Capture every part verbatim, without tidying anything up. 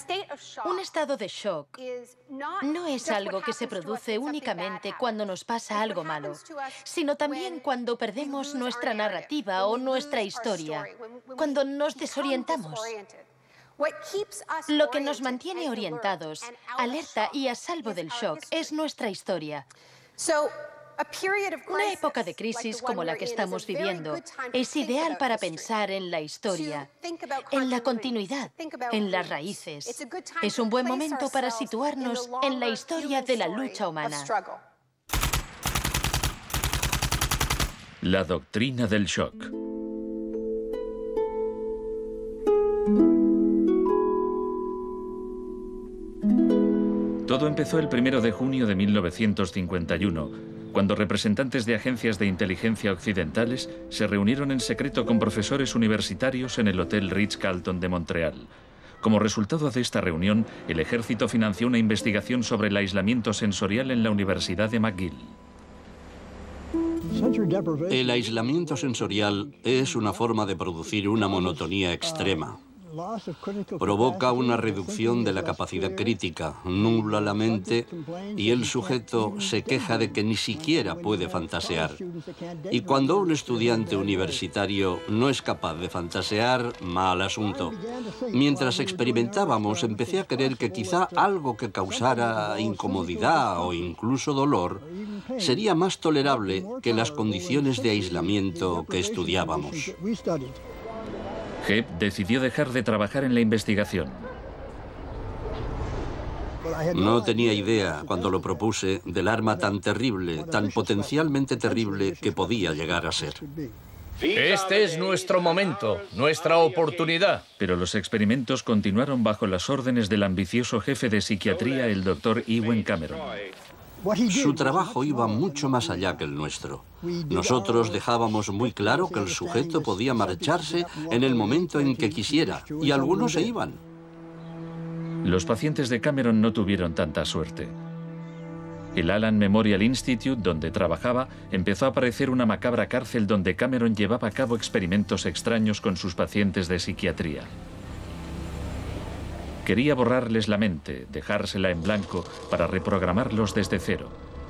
Un estado de shock no es algo que se produce únicamente cuando nos pasa algo malo, sino también cuando perdemos nuestra narrativa o nuestra historia, cuando nos desorientamos. Lo que nos mantiene orientados, alerta y a salvo del shock es nuestra historia. Una época de crisis como la que estamos viviendo es ideal para pensar en la historia, en la continuidad, en las raíces. Es un buen momento para situarnos en la historia de la lucha humana. La doctrina del shock. Todo empezó el primero de junio de mil novecientos cincuenta y uno, cuando representantes de agencias de inteligencia occidentales se reunieron en secreto con profesores universitarios en el Hotel Ritz-Carlton de Montreal. Como resultado de esta reunión, el ejército financió una investigación sobre el aislamiento sensorial en la Universidad de McGill. El aislamiento sensorial es una forma de producir una monotonía extrema. Provoca una reducción de la capacidad crítica, nubla la mente y el sujeto se queja de que ni siquiera puede fantasear. Y cuando un estudiante universitario no es capaz de fantasear, mal asunto. Mientras experimentábamos, empecé a creer que quizá algo que causara incomodidad o incluso dolor sería más tolerable que las condiciones de aislamiento que estudiábamos. Hebb decidió dejar de trabajar en la investigación. No tenía idea, cuando lo propuse, del arma tan terrible, tan potencialmente terrible que podía llegar a ser. Este es nuestro momento, nuestra oportunidad. Pero los experimentos continuaron bajo las órdenes del ambicioso jefe de psiquiatría, el doctor Ewen Cameron. Su trabajo iba mucho más allá que el nuestro. Nosotros dejábamos muy claro que el sujeto podía marcharse en el momento en que quisiera, y algunos se iban. Los pacientes de Cameron no tuvieron tanta suerte. El Allen Memorial Institute, donde trabajaba, empezó a parecer una macabra cárcel donde Cameron llevaba a cabo experimentos extraños con sus pacientes de psiquiatría. Quería borrarles la mente, dejársela en blanco para reprogramarlos desde cero.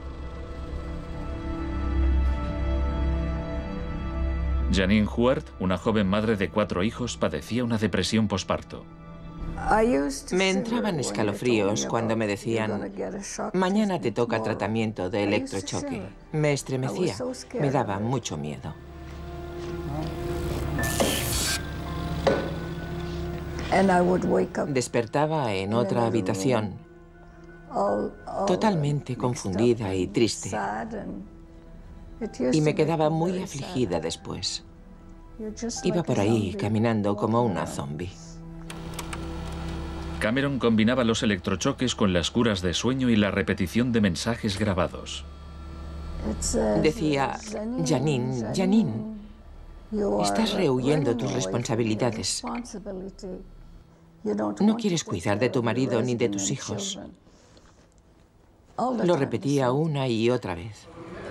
Janine Huart, una joven madre de cuatro hijos, padecía una depresión posparto. Me entraban escalofríos cuando me decían, mañana te toca tratamiento de electrochoque. Me estremecía, me daba mucho miedo. Despertaba en otra habitación, totalmente confundida y triste. Y me quedaba muy afligida después. Iba por ahí caminando como una zombie. Cameron combinaba los electrochoques con las curas de sueño y la repetición de mensajes grabados. Decía, Janine, Janine, estás rehuyendo tus responsabilidades. No quieres cuidar de tu marido ni de tus hijos. Lo repetía una y otra vez.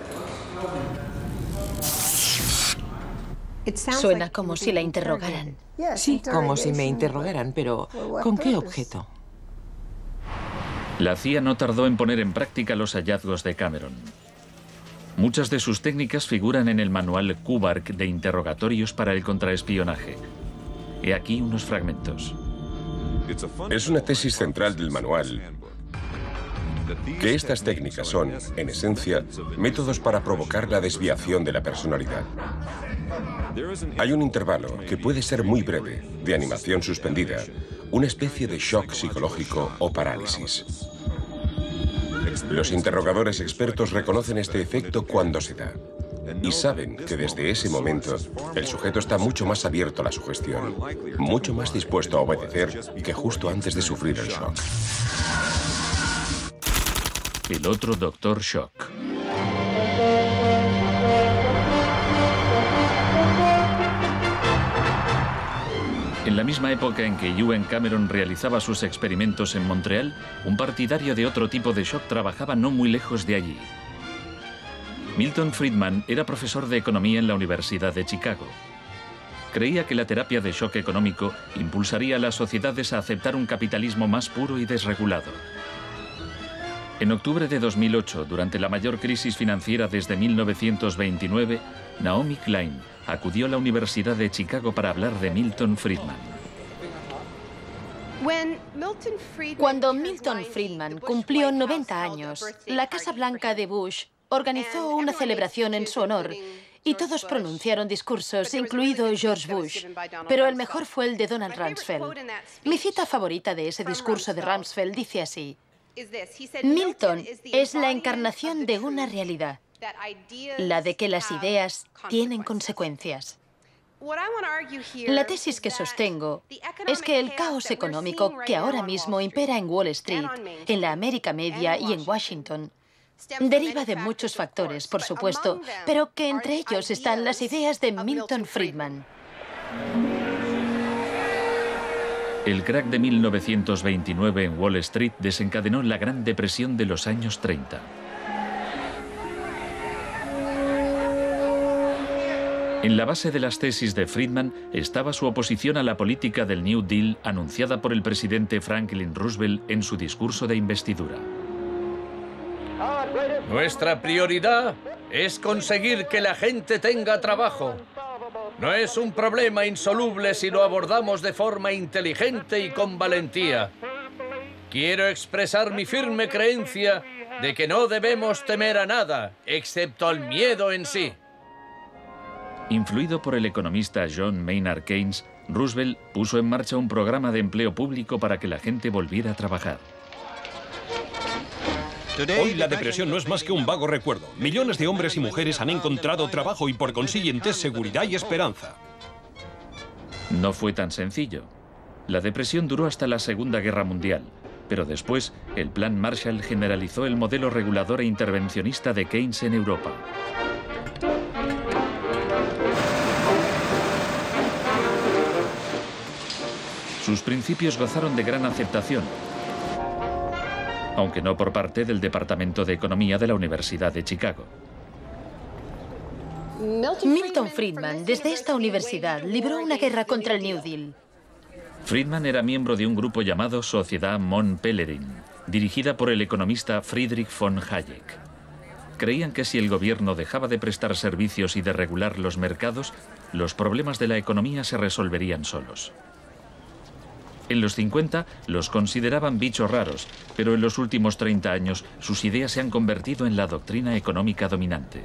Suena como si la interrogaran. Sí, como si me interrogaran, pero ¿con qué objeto? La C I A no tardó en poner en práctica los hallazgos de Cameron. Muchas de sus técnicas figuran en el manual Kubark de interrogatorios para el contraespionaje. He aquí unos fragmentos. Es una tesis central del manual que estas técnicas son, en esencia, métodos para provocar la desviación de la personalidad. Hay un intervalo, que puede ser muy breve, de animación suspendida, una especie de shock psicológico o parálisis. Los interrogadores expertos reconocen este efecto cuando se da y saben que desde ese momento el sujeto está mucho más abierto a la sugestión, mucho más dispuesto a obedecer que justo antes de sufrir el shock. El otro Doctor Shock. En la misma época en que Ewen Cameron realizaba sus experimentos en Montreal, un partidario de otro tipo de shock trabajaba no muy lejos de allí. Milton Friedman era profesor de economía en la Universidad de Chicago. Creía que la terapia de shock económico impulsaría a las sociedades a aceptar un capitalismo más puro y desregulado. En octubre de dos mil ocho, durante la mayor crisis financiera desde mil novecientos veintinueve, Naomi Klein acudió a la Universidad de Chicago para hablar de Milton Friedman. Cuando Milton Friedman cumplió noventa años, la Casa Blanca de Bush organizó una celebración en su honor y todos pronunciaron discursos, incluido George Bush, pero el mejor fue el de Donald Rumsfeld. Mi cita favorita de ese discurso de Rumsfeld dice así: Milton es la encarnación de una realidad, la de que las ideas tienen consecuencias. La tesis que sostengo es que el caos económico que ahora mismo impera en Wall Street, en la América Media y en Washington deriva de muchos factores, por supuesto, pero que entre ellos están las ideas de Milton Friedman. El crack de mil novecientos veintinueve en Wall Street desencadenó la Gran Depresión de los años treinta. En la base de las tesis de Friedman estaba su oposición a la política del New Deal anunciada por el presidente Franklin Roosevelt en su discurso de investidura. Nuestra prioridad es conseguir que la gente tenga trabajo. No es un problema insoluble si lo abordamos de forma inteligente y con valentía. Quiero expresar mi firme creencia de que no debemos temer a nada, excepto al miedo en sí. Influido por el economista John Maynard Keynes, Roosevelt puso en marcha un programa de empleo público para que la gente volviera a trabajar. Hoy la depresión no es más que un vago recuerdo. Millones de hombres y mujeres han encontrado trabajo y por consiguiente seguridad y esperanza. No fue tan sencillo. La depresión duró hasta la Segunda Guerra Mundial, pero después el Plan Marshall generalizó el modelo regulador e intervencionista de Keynes en Europa. Sus principios gozaron de gran aceptación, aunque no por parte del Departamento de Economía de la Universidad de Chicago. Milton Friedman, desde esta universidad, libró una guerra contra el New Deal. Friedman era miembro de un grupo llamado Sociedad Mont Pelerin, dirigida por el economista Friedrich von Hayek. Creían que si el gobierno dejaba de prestar servicios y de regular los mercados, los problemas de la economía se resolverían solos. En los cincuenta los consideraban bichos raros, pero en los últimos treinta años sus ideas se han convertido en la doctrina económica dominante.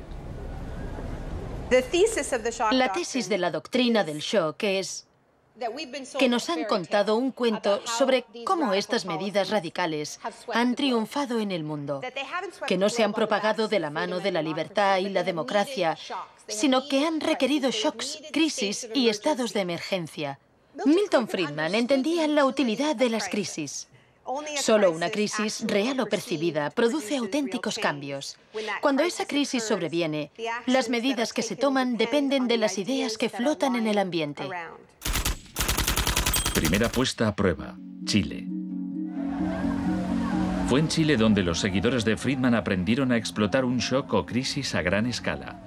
La tesis de la doctrina del shock es que nos han contado un cuento sobre cómo estas medidas radicales han triunfado en el mundo, que no se han propagado de la mano de la libertad y la democracia, sino que han requerido shocks, crisis y estados de emergencia. Milton Friedman entendía la utilidad de las crisis. Solo una crisis, real o percibida, produce auténticos cambios. Cuando esa crisis sobreviene, las medidas que se toman dependen de las ideas que flotan en el ambiente. Primera puesta a prueba, Chile. Fue en Chile donde los seguidores de Friedman aprendieron a explotar un shock o crisis a gran escala.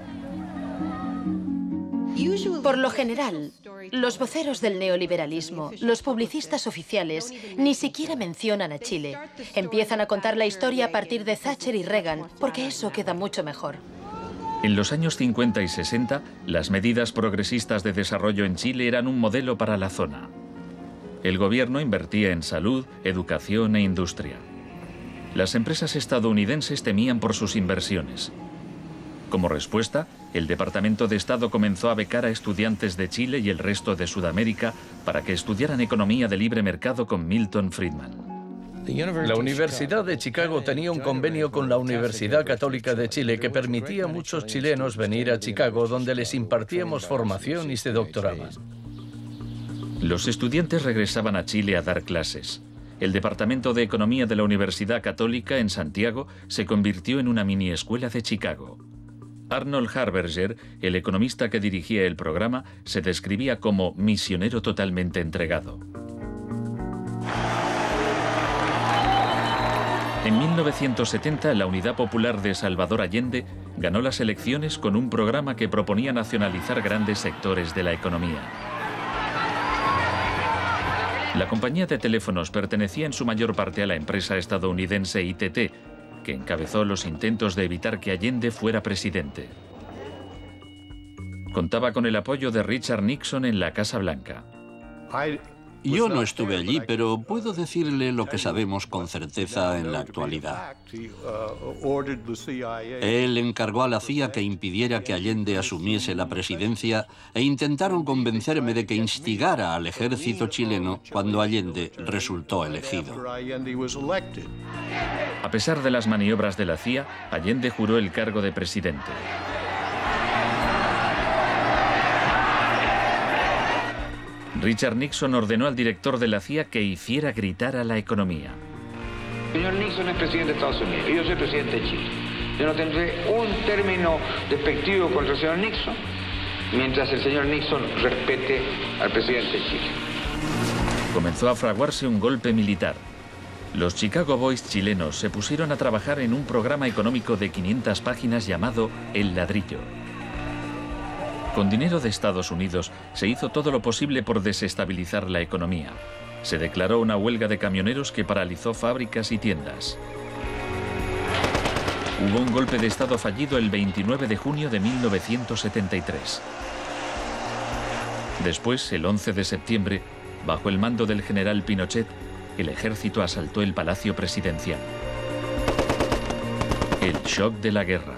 Por lo general, los voceros del neoliberalismo, los publicistas oficiales, ni siquiera mencionan a Chile. Empiezan a contar la historia a partir de Thatcher y Reagan, porque eso queda mucho mejor. En los años cincuenta y sesenta, las medidas progresistas de desarrollo en Chile eran un modelo para la zona. El gobierno invertía en salud, educación e industria. Las empresas estadounidenses temían por sus inversiones. Como respuesta, el Departamento de Estado comenzó a becar a estudiantes de Chile y el resto de Sudamérica para que estudiaran economía de libre mercado con Milton Friedman. La Universidad de Chicago tenía un convenio con la Universidad Católica de Chile que permitía a muchos chilenos venir a Chicago, donde les impartíamos formación y se doctoraban. Los estudiantes regresaban a Chile a dar clases. El Departamento de Economía de la Universidad Católica en Santiago se convirtió en una mini escuela de Chicago. Arnold Harberger, el economista que dirigía el programa, se describía como misionero totalmente entregado. En mil novecientos setenta, la Unidad Popular de Salvador Allende ganó las elecciones con un programa que proponía nacionalizar grandes sectores de la economía. La compañía de teléfonos pertenecía en su mayor parte a la empresa estadounidense I T T, que encabezó los intentos de evitar que Allende fuera presidente. Contaba con el apoyo de Richard Nixon en la Casa Blanca. Yo no estuve allí, pero puedo decirle lo que sabemos con certeza en la actualidad. Él encargó a la C I A que impidiera que Allende asumiese la presidencia e intentaron convencerme de que instigara al ejército chileno cuando Allende resultó elegido. A pesar de las maniobras de la C I A, Allende juró el cargo de presidente. Richard Nixon ordenó al director de la C I A que hiciera gritar a la economía. El señor Nixon es presidente de Estados Unidos y yo soy presidente de Chile. Yo no tendré un término despectivo contra el señor Nixon mientras el señor Nixon respete al presidente de Chile. Comenzó a fraguarse un golpe militar. Los Chicago Boys chilenos se pusieron a trabajar en un programa económico de quinientas páginas llamado El Ladrillo. Con dinero de Estados Unidos se hizo todo lo posible por desestabilizar la economía. Se declaró una huelga de camioneros que paralizó fábricas y tiendas. Hubo un golpe de Estado fallido el veintinueve de junio de mil novecientos setenta y tres. Después, el once de septiembre, bajo el mando del general Pinochet, el ejército asaltó el Palacio Presidencial. El shock de la guerra.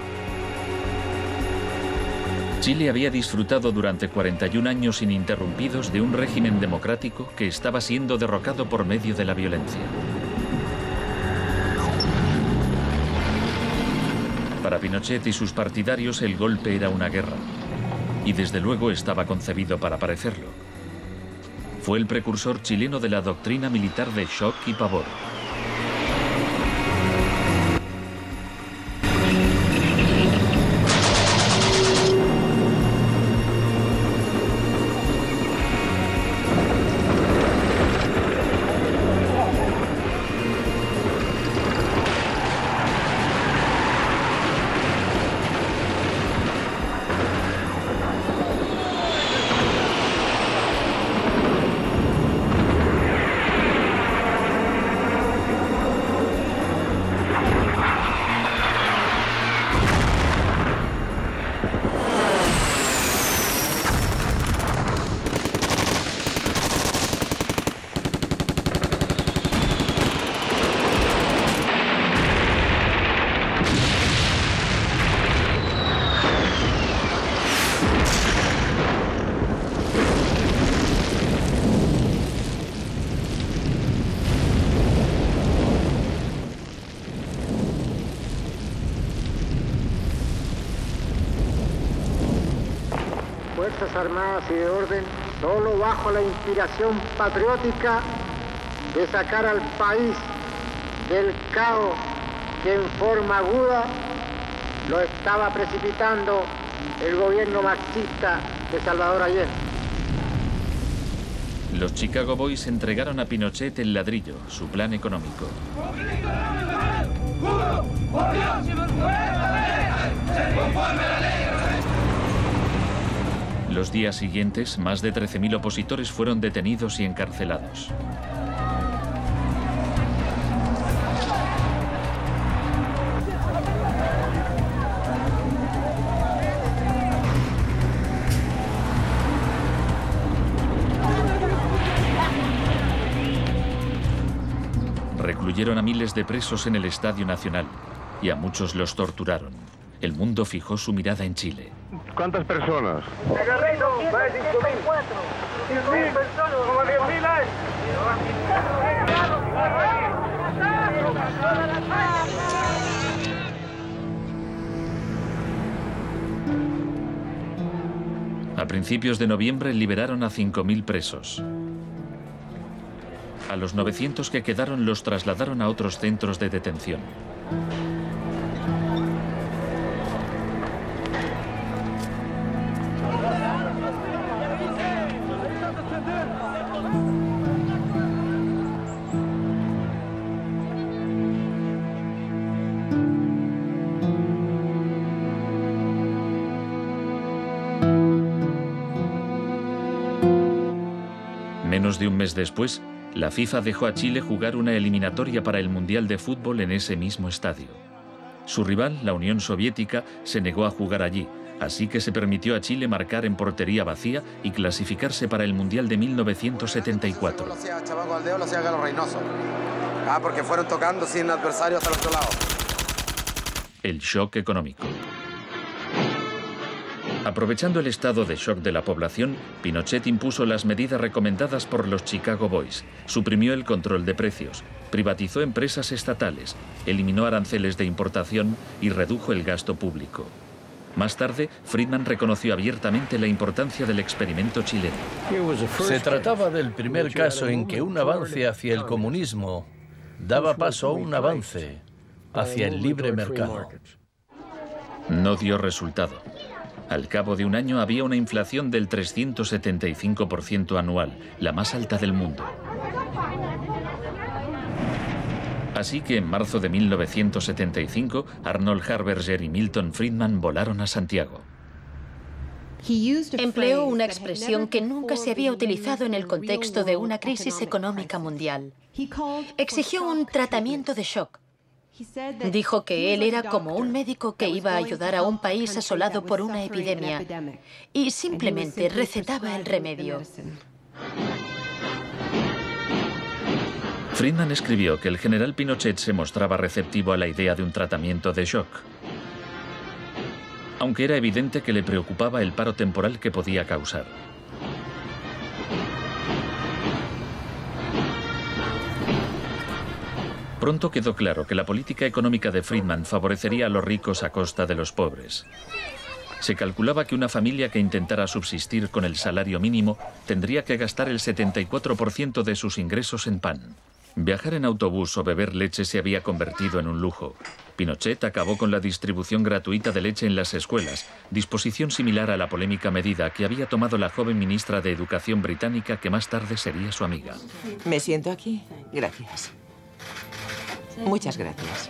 Chile había disfrutado durante cuarenta y un años ininterrumpidos de un régimen democrático que estaba siendo derrocado por medio de la violencia. Para Pinochet y sus partidarios el golpe era una guerra, y desde luego estaba concebido para parecerlo. Fue el precursor chileno de la doctrina militar de shock y pavor. Fuerzas Armadas y de Orden, solo bajo la inspiración patriótica de sacar al país del caos que en forma aguda lo estaba precipitando el gobierno marxista de Salvador Allende. Los Chicago Boys entregaron a Pinochet el ladrillo, su plan económico. Los días siguientes, más de trece mil opositores fueron detenidos y encarcelados. Recluyeron a miles de presos en el Estadio Nacional y a muchos los torturaron. El mundo fijó su mirada en Chile. ¿Cuántas personas? A principios de noviembre liberaron a cinco mil presos. A los novecientos que quedaron los trasladaron a otros centros de detención. Menos de un mes después, la FIFA dejó a Chile jugar una eliminatoria para el Mundial de Fútbol en ese mismo estadio. Su rival, la Unión Soviética, se negó a jugar allí, así que se permitió a Chile marcar en portería vacía y clasificarse para el Mundial de mil novecientos setenta y cuatro. Lo hacía Chamaco Aldeo, lo hacía Galo Reynoso. Ah, porque fueron tocando sin adversarios al otro lado. El shock económico. Aprovechando el estado de shock de la población, Pinochet impuso las medidas recomendadas por los Chicago Boys, suprimió el control de precios, privatizó empresas estatales, eliminó aranceles de importación y redujo el gasto público. Más tarde, Friedman reconoció abiertamente la importancia del experimento chileno. Se trataba del primer caso en que un avance hacia el comunismo daba paso a un avance hacia el libre mercado. No dio resultado. Al cabo de un año había una inflación del trescientos setenta y cinco por ciento anual, la más alta del mundo. Así que en marzo de mil novecientos setenta y cinco, Arnold Harberger y Milton Friedman volaron a Santiago. Empleó una expresión que nunca se había utilizado en el contexto de una crisis económica mundial. Exigió un tratamiento de shock. Dijo que él era como un médico que iba a ayudar a un país asolado por una epidemia y simplemente recetaba el remedio. Friedman escribió que el general Pinochet se mostraba receptivo a la idea de un tratamiento de shock, aunque era evidente que le preocupaba el paro temporal que podía causar. Pronto quedó claro que la política económica de Friedman favorecería a los ricos a costa de los pobres. Se calculaba que una familia que intentara subsistir con el salario mínimo tendría que gastar el setenta y cuatro por ciento de sus ingresos en pan. Viajar en autobús o beber leche se había convertido en un lujo. Pinochet acabó con la distribución gratuita de leche en las escuelas, disposición similar a la polémica medida que había tomado la joven ministra de Educación británica que más tarde sería su amiga. ¿Me siento aquí? Gracias. Muchas gracias.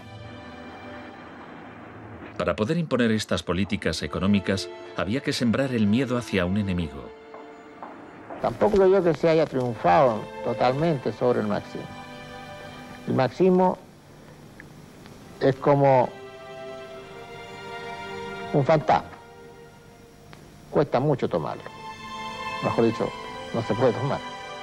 Para poder imponer estas políticas económicas, había que sembrar el miedo hacia un enemigo. Tampoco creo yo que se haya triunfado totalmente sobre el marxismo. El marxismo es como un fantasma. Cuesta mucho tomarlo. Mejor dicho, no se puede tomar.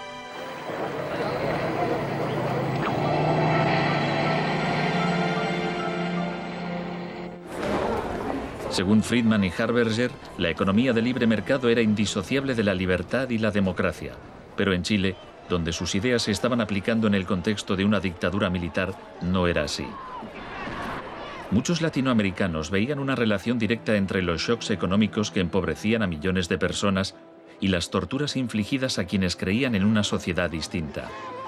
Según Friedman y Harberger, la economía de libre mercado era indisociable de la libertad y la democracia. Pero en Chile, donde sus ideas se estaban aplicando en el contexto de una dictadura militar, no era así. Muchos latinoamericanos veían una relación directa entre los shocks económicos que empobrecían a millones de personas y las torturas infligidas a quienes creían en una sociedad distinta.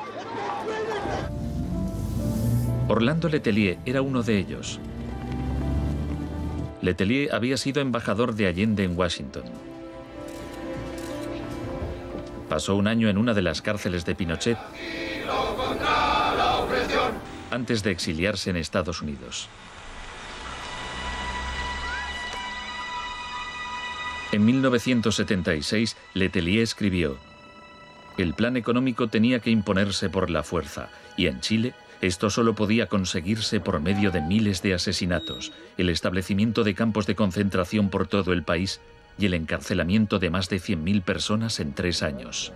Orlando Letelier era uno de ellos. Letelier había sido embajador de Allende en Washington. Pasó un año en una de las cárceles de Pinochet antes de exiliarse en Estados Unidos. En mil novecientos setenta y seis, Letelier escribió: el plan económico tenía que imponerse por la fuerza, y en Chile esto solo podía conseguirse por medio de miles de asesinatos, el establecimiento de campos de concentración por todo el país y el encarcelamiento de más de cien mil personas en tres años.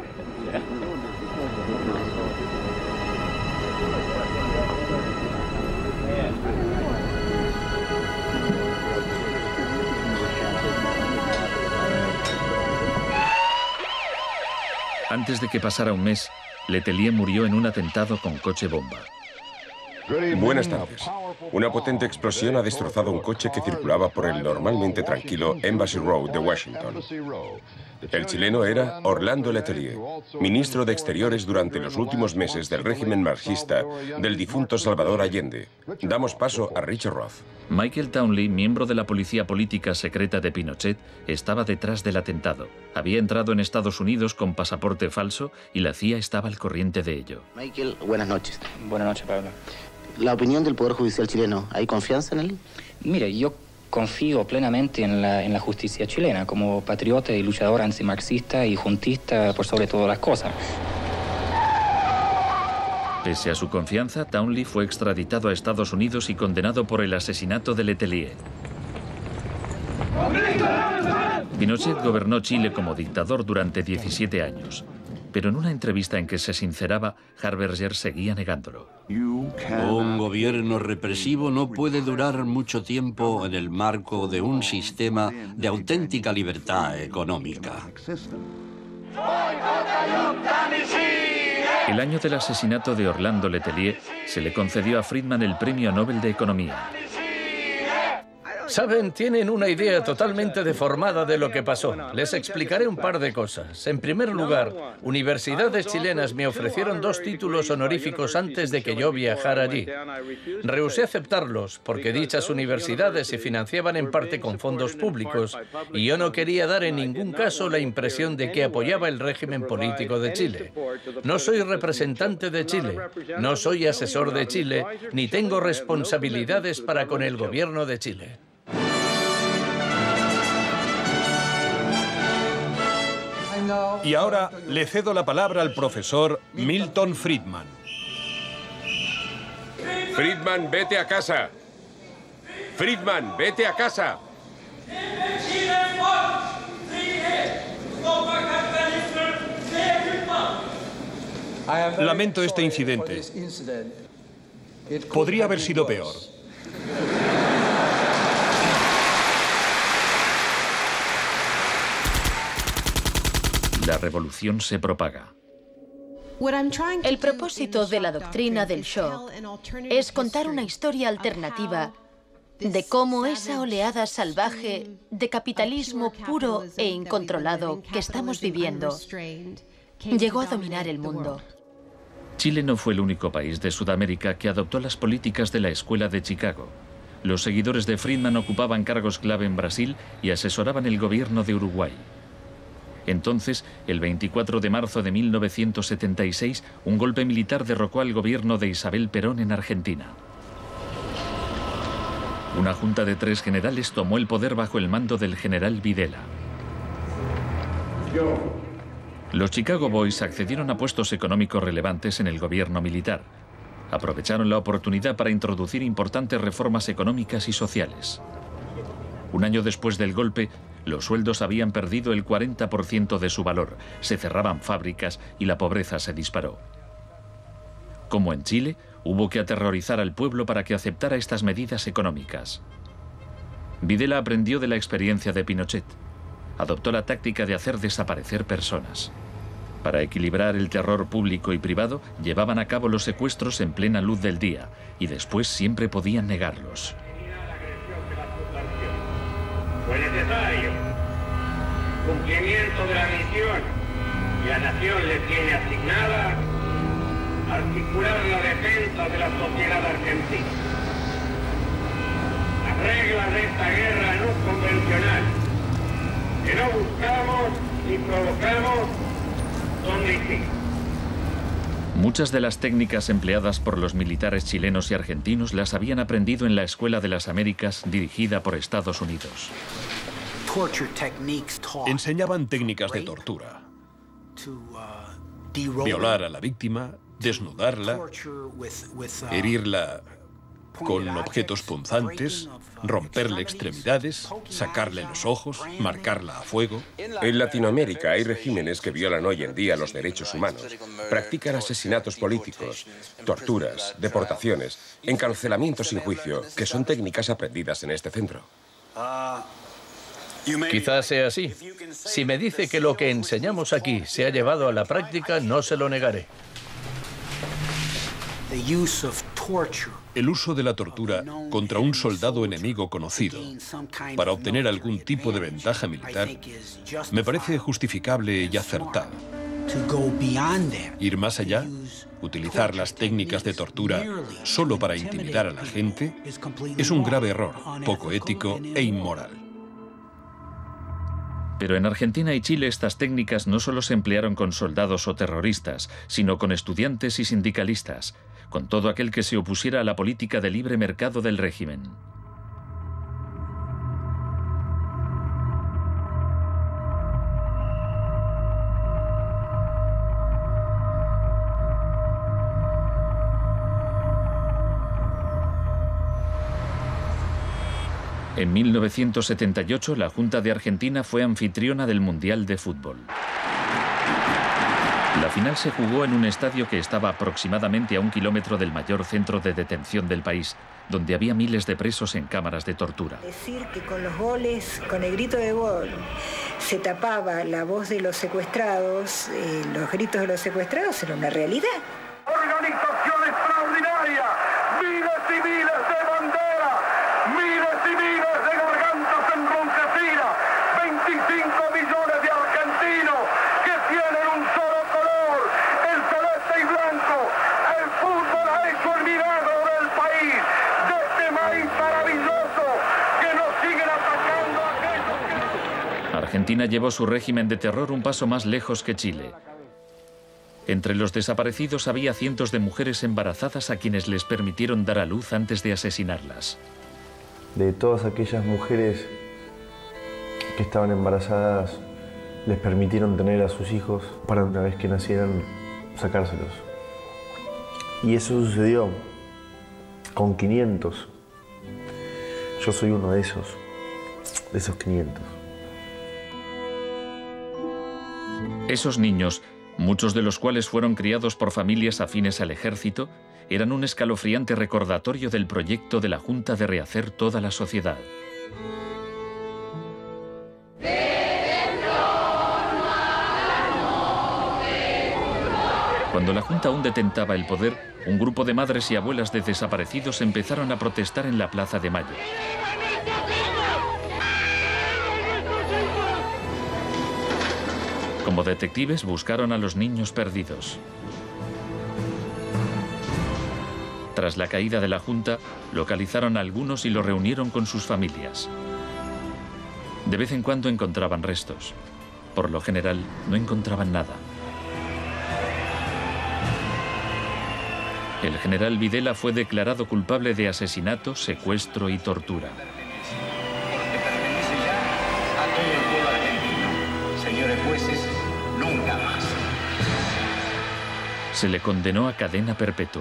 Antes de que pasara un mes, Letelier murió en un atentado con coche bomba. Buenas tardes. Una potente explosión ha destrozado un coche que circulaba por el normalmente tranquilo Embassy Road de Washington. El chileno era Orlando Letelier, ministro de Exteriores durante los últimos meses del régimen marxista del difunto Salvador Allende. Damos paso a Richard Roth. Michael Townley, miembro de la policía política secreta de Pinochet, estaba detrás del atentado. Había entrado en Estados Unidos con pasaporte falso y la C I A estaba al corriente de ello. Michael, buenas noches. Buenas noches, Pablo. La opinión del Poder Judicial chileno, ¿hay confianza en él? Mire, yo confío plenamente en la, en la justicia chilena, como patriota y luchador antimarxista y juntista por sobre todas las cosas. Pese a su confianza, Townley fue extraditado a Estados Unidos y condenado por el asesinato de Letelier. Pinochet gobernó Chile como dictador durante diecisiete años, pero en una entrevista en que se sinceraba, Harberger seguía negándolo. Un gobierno represivo no puede durar mucho tiempo en el marco de un sistema de auténtica libertad económica. El año del asesinato de Orlando Letelier se le concedió a Friedman el Premio Nobel de Economía. Saben, tienen una idea totalmente deformada de lo que pasó. Les explicaré un par de cosas. En primer lugar, universidades chilenas me ofrecieron dos títulos honoríficos antes de que yo viajara allí. Rehusé aceptarlos porque dichas universidades se financiaban en parte con fondos públicos y yo no quería dar en ningún caso la impresión de que apoyaba el régimen político de Chile. No soy representante de Chile, no soy asesor de Chile, ni tengo responsabilidades para con el gobierno de Chile. Y ahora le cedo la palabra al profesor Milton Friedman. Friedman, vete a casa. Friedman, vete a casa. Lamento este incidente. Podría haber sido peor. La revolución se propaga. El propósito de la doctrina del shock es contar una historia alternativa de cómo esa oleada salvaje de capitalismo puro e incontrolado que estamos viviendo llegó a dominar el mundo. Chile no fue el único país de Sudamérica que adoptó las políticas de la Escuela de Chicago. Los seguidores de Friedman ocupaban cargos clave en Brasil y asesoraban el gobierno de Uruguay. Entonces, el veinticuatro de marzo de mil novecientos setenta y seis, un golpe militar derrocó al gobierno de Isabel Perón en Argentina. Una junta de tres generales tomó el poder bajo el mando del general Videla. Los Chicago Boys accedieron a puestos económicos relevantes en el gobierno militar. Aprovecharon la oportunidad para introducir importantes reformas económicas y sociales. Un año después del golpe, los sueldos habían perdido el cuarenta por ciento de su valor, se cerraban fábricas y la pobreza se disparó. Como en Chile, hubo que aterrorizar al pueblo para que aceptara estas medidas económicas. Videla aprendió de la experiencia de Pinochet. Adoptó la táctica de hacer desaparecer personas. Para equilibrar el terror público y privado, llevaban a cabo los secuestros en plena luz del día y después siempre podían negarlos. Fue necesario cumplimiento de la misión que la nación le tiene asignada, articular la defensa de la sociedad argentina. Las reglas de esta guerra no convencional, que no buscamos ni provocamos, son distintas. Muchas de las técnicas empleadas por los militares chilenos y argentinos las habían aprendido en la Escuela de las Américas dirigida por Estados Unidos. Enseñaban técnicas de tortura. Violar a la víctima, desnudarla, herirla con objetos punzantes, romperle extremidades, sacarle los ojos, marcarla a fuego. En Latinoamérica hay regímenes que violan hoy en día los derechos humanos. Practican asesinatos políticos, torturas, deportaciones, encarcelamientos sin juicio, que son técnicas aprendidas en este centro. Quizás sea así. Si me dice que lo que enseñamos aquí se ha llevado a la práctica, no se lo negaré. El uso de la tortura contra un soldado enemigo conocido para obtener algún tipo de ventaja militar me parece justificable y acertado. Ir más allá, utilizar las técnicas de tortura solo para intimidar a la gente, es un grave error, poco ético e inmoral. Pero en Argentina y Chile estas técnicas no solo se emplearon con soldados o terroristas, sino con estudiantes y sindicalistas, con todo aquel que se opusiera a la política de libre mercado del régimen. En mil novecientos setenta y ocho, la Junta de Argentina fue anfitriona del Mundial de Fútbol. La final se jugó en un estadio que estaba aproximadamente a un kilómetro del mayor centro de detención del país, donde había miles de presos en cámaras de tortura. Decir que con los goles, con el grito de gol, se tapaba la voz de los secuestrados, eh, los gritos de los secuestrados, era una realidad. Organización extraordinaria, miles y miles de banderas, miles y miles de gargantas enronquecidas, veinticinco millones de argentinos que tienen un solo color, el celeste y blanco. El fútbol ha hecho el milagro del país, de este país maravilloso que nos siguen atacando a aquellos que... Argentina llevó su régimen de terror un paso más lejos que Chile. Entre los desaparecidos había cientos de mujeres embarazadas a quienes les permitieron dar a luz antes de asesinarlas. De todas aquellas mujeres que estaban embarazadas, les permitieron tener a sus hijos para una vez que nacieran, sacárselos. Y eso sucedió con quinientos. Yo soy uno de esos, de esos quinientos. Esos niños, muchos de los cuales fueron criados por familias afines al ejército, eran un escalofriante recordatorio del proyecto de la Junta de rehacer toda la sociedad. Cuando la Junta aún detentaba el poder, un grupo de madres y abuelas de desaparecidos empezaron a protestar en la Plaza de Mayo. Como detectives buscaron a los niños perdidos. Tras la caída de la Junta, localizaron a algunos y los reunieron con sus familias. De vez en cuando encontraban restos. Por lo general, no encontraban nada. El general Videla fue declarado culpable de asesinato, secuestro y tortura. Señores jueces, nunca más. Se le condenó a cadena perpetua.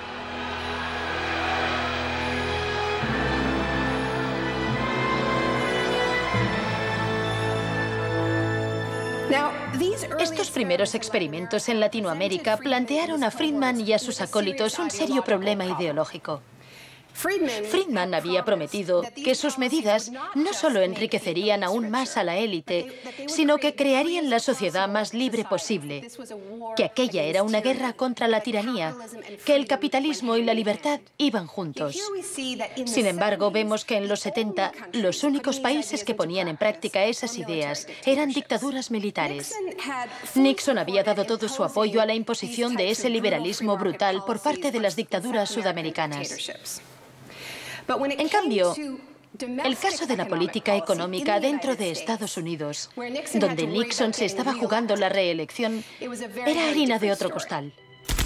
Estos primeros experimentos en Latinoamérica plantearon a Friedman y a sus acólitos un serio problema ideológico. Friedman había prometido que sus medidas no solo enriquecerían aún más a la élite, sino que crearían la sociedad más libre posible, que aquella era una guerra contra la tiranía, que el capitalismo y la libertad iban juntos. Sin embargo, vemos que en los setenta los únicos países que ponían en práctica esas ideas eran dictaduras militares. Nixon había dado todo su apoyo a la imposición de ese liberalismo brutal por parte de las dictaduras sudamericanas. En cambio, el caso de la política económica dentro de Estados Unidos, donde Nixon se estaba jugando la reelección, era harina de otro costal.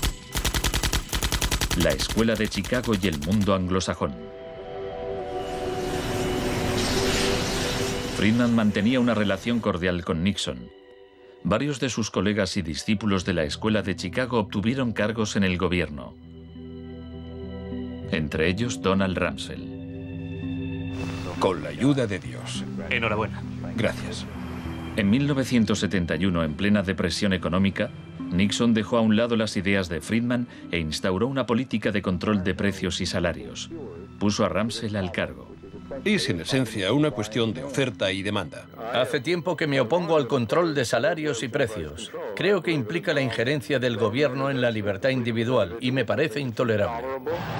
La Escuela de Chicago y el mundo anglosajón. Friedman mantenía una relación cordial con Nixon. Varios de sus colegas y discípulos de la Escuela de Chicago obtuvieron cargos en el gobierno. Entre ellos Donald Rumsfeld. Con la ayuda de Dios. Enhorabuena. Gracias. En mil novecientos setenta y uno, en plena depresión económica, Nixon dejó a un lado las ideas de Friedman e instauró una política de control de precios y salarios. Puso a Rumsfeld al cargo. Es en esencia una cuestión de oferta y demanda. Hace tiempo que me opongo al control de salarios y precios. Creo que implica la injerencia del gobierno en la libertad individual y me parece intolerable.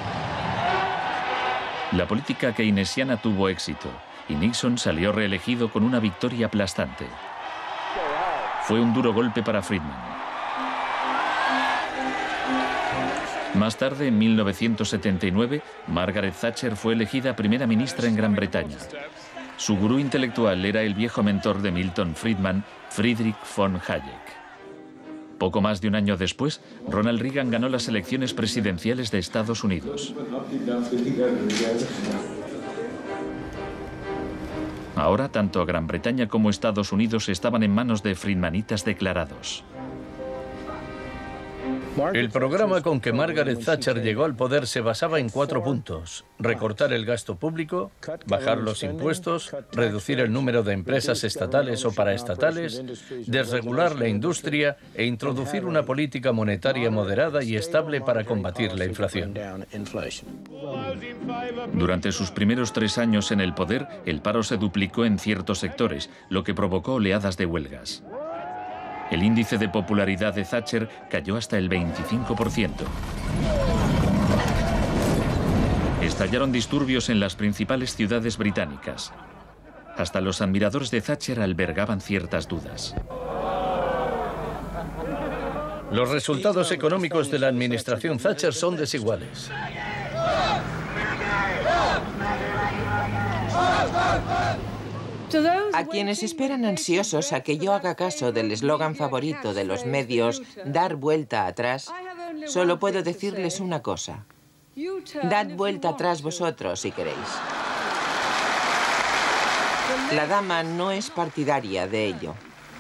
La política keynesiana tuvo éxito y Nixon salió reelegido con una victoria aplastante. Fue un duro golpe para Friedman. Más tarde, en mil novecientos setenta y nueve, Margaret Thatcher fue elegida primera ministra en Gran Bretaña. Su gurú intelectual era el viejo mentor de Milton Friedman, Friedrich von Hayek. Poco más de un año después, Ronald Reagan ganó las elecciones presidenciales de Estados Unidos. Ahora, tanto Gran Bretaña como Estados Unidos estaban en manos de friedmanitas declarados. El programa con que Margaret Thatcher llegó al poder se basaba en cuatro puntos: recortar el gasto público, bajar los impuestos, reducir el número de empresas estatales o paraestatales, desregular la industria e introducir una política monetaria moderada y estable para combatir la inflación. Durante sus primeros tres años en el poder, el paro se duplicó en ciertos sectores, lo que provocó oleadas de huelgas. El índice de popularidad de Thatcher cayó hasta el veinticinco por ciento. Estallaron disturbios en las principales ciudades británicas. Hasta los admiradores de Thatcher albergaban ciertas dudas. Los resultados económicos de la administración Thatcher son desiguales. A quienes esperan ansiosos a que yo haga caso del eslogan favorito de los medios, dar vuelta atrás, solo puedo decirles una cosa: dad vuelta atrás vosotros si queréis. La dama no es partidaria de ello.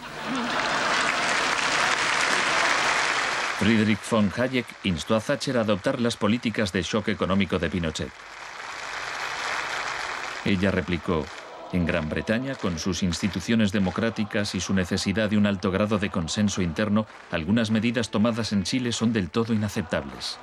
Friedrich von Hayek instó a Thatcher a adoptar las políticas de shock económico de Pinochet. Ella replicó: en Gran Bretaña, con sus instituciones democráticas y su necesidad de un alto grado de consenso interno, algunas medidas tomadas en Chile son del todo inaceptables.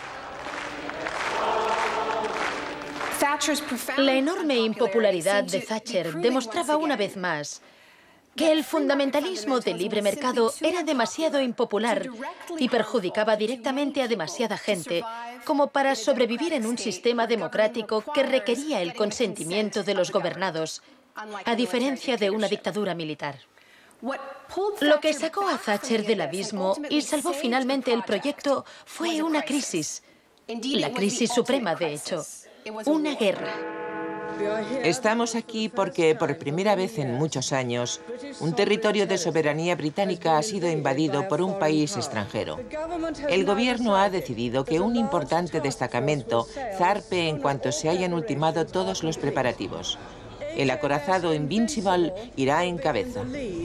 La enorme impopularidad de Thatcher demostraba una vez más que el fundamentalismo del libre mercado era demasiado impopular y perjudicaba directamente a demasiada gente como para sobrevivir en un sistema democrático que requería el consentimiento de los gobernados, a diferencia de una dictadura militar. Lo que sacó a Thatcher del abismo y salvó finalmente el proyecto fue una crisis, la crisis suprema, de hecho, una guerra. Estamos aquí porque, por primera vez en muchos años, un territorio de soberanía británica ha sido invadido por un país extranjero. El gobierno ha decidido que un importante destacamento zarpe en cuanto se hayan ultimado todos los preparativos. El acorazado Invincible irá en cabeza.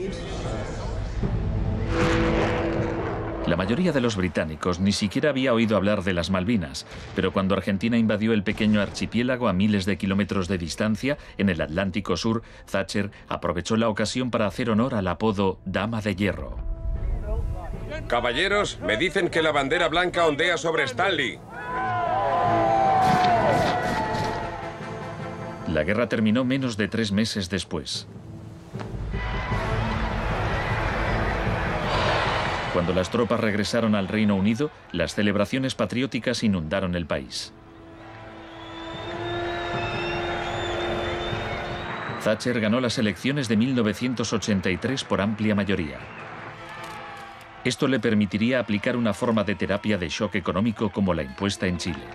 La mayoría de los británicos ni siquiera había oído hablar de las Malvinas, pero cuando Argentina invadió el pequeño archipiélago a miles de kilómetros de distancia, en el Atlántico Sur, Thatcher aprovechó la ocasión para hacer honor al apodo Dama de Hierro. Caballeros, me dicen que la bandera blanca ondea sobre Stanley. La guerra terminó menos de tres meses después. Cuando las tropas regresaron al Reino Unido, las celebraciones patrióticas inundaron el país. Thatcher ganó las elecciones de mil novecientos ochenta y tres por amplia mayoría. Esto le permitiría aplicar una forma de terapia de shock económico como la impuesta en Chile.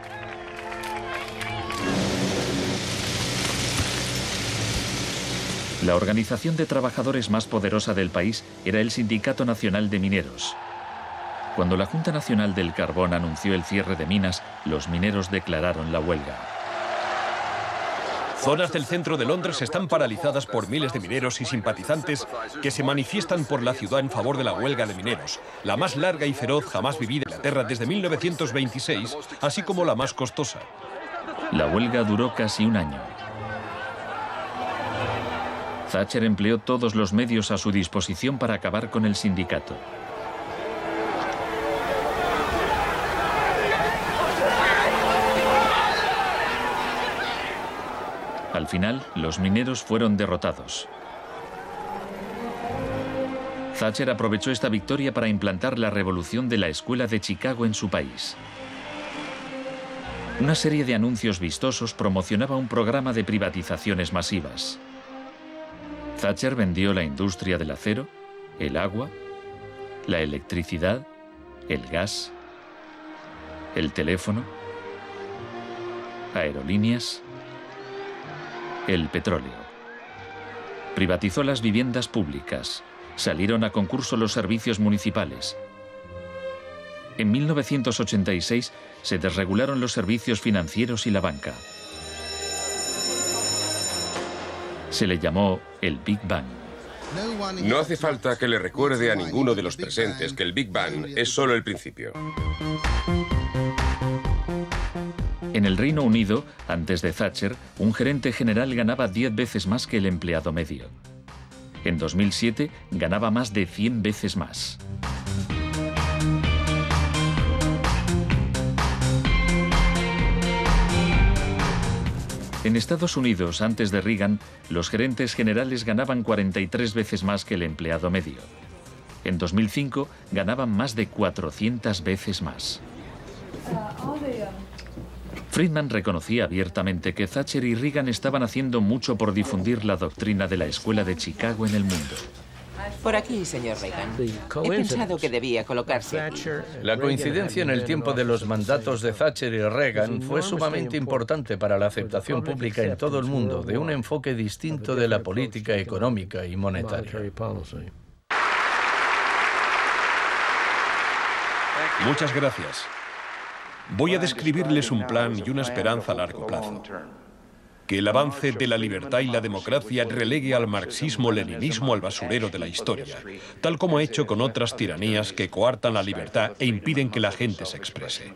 La organización de trabajadores más poderosa del país era el Sindicato Nacional de Mineros. Cuando la Junta Nacional del Carbón anunció el cierre de minas, los mineros declararon la huelga. Zonas del centro de Londres están paralizadas por miles de mineros y simpatizantes que se manifiestan por la ciudad en favor de la huelga de mineros, la más larga y feroz jamás vivida en Inglaterra desde mil novecientos veintiséis, así como la más costosa. La huelga duró casi un año. Thatcher empleó todos los medios a su disposición para acabar con el sindicato. Al final, los mineros fueron derrotados. Thatcher aprovechó esta victoria para implantar la revolución de la Escuela de Chicago en su país. Una serie de anuncios vistosos promocionaba un programa de privatizaciones masivas. Thatcher vendió la industria del acero, el agua, la electricidad, el gas, el teléfono, aerolíneas, el petróleo. Privatizó las viviendas públicas, salieron a concurso los servicios municipales. En mil novecientos ochenta y seis se desregularon los servicios financieros y la banca. Se le llamó el Big Bang. No hace falta que le recuerde a ninguno de los presentes que el Big Bang es solo el principio. En el Reino Unido, antes de Thatcher, un gerente general ganaba diez veces más que el empleado medio. En dos mil siete, ganaba más de cien veces más. En Estados Unidos, antes de Reagan, los gerentes generales ganaban cuarenta y tres veces más que el empleado medio. En dos mil cinco, ganaban más de cuatrocientas veces más. Friedman reconocía abiertamente que Thatcher y Reagan estaban haciendo mucho por difundir la doctrina de la Escuela de Chicago en el mundo. Por aquí, señor Reagan. He pensado que debía colocarse aquí. La coincidencia en el tiempo de los mandatos de Thatcher y Reagan fue sumamente importante para la aceptación pública en todo el mundo de un enfoque distinto de la política económica y monetaria. Muchas gracias. Voy a describirles un plan y una esperanza a largo plazo. Que el avance de la libertad y la democracia relegue al marxismo-leninismo al basurero de la historia, tal como ha hecho con otras tiranías que coartan la libertad e impiden que la gente se exprese.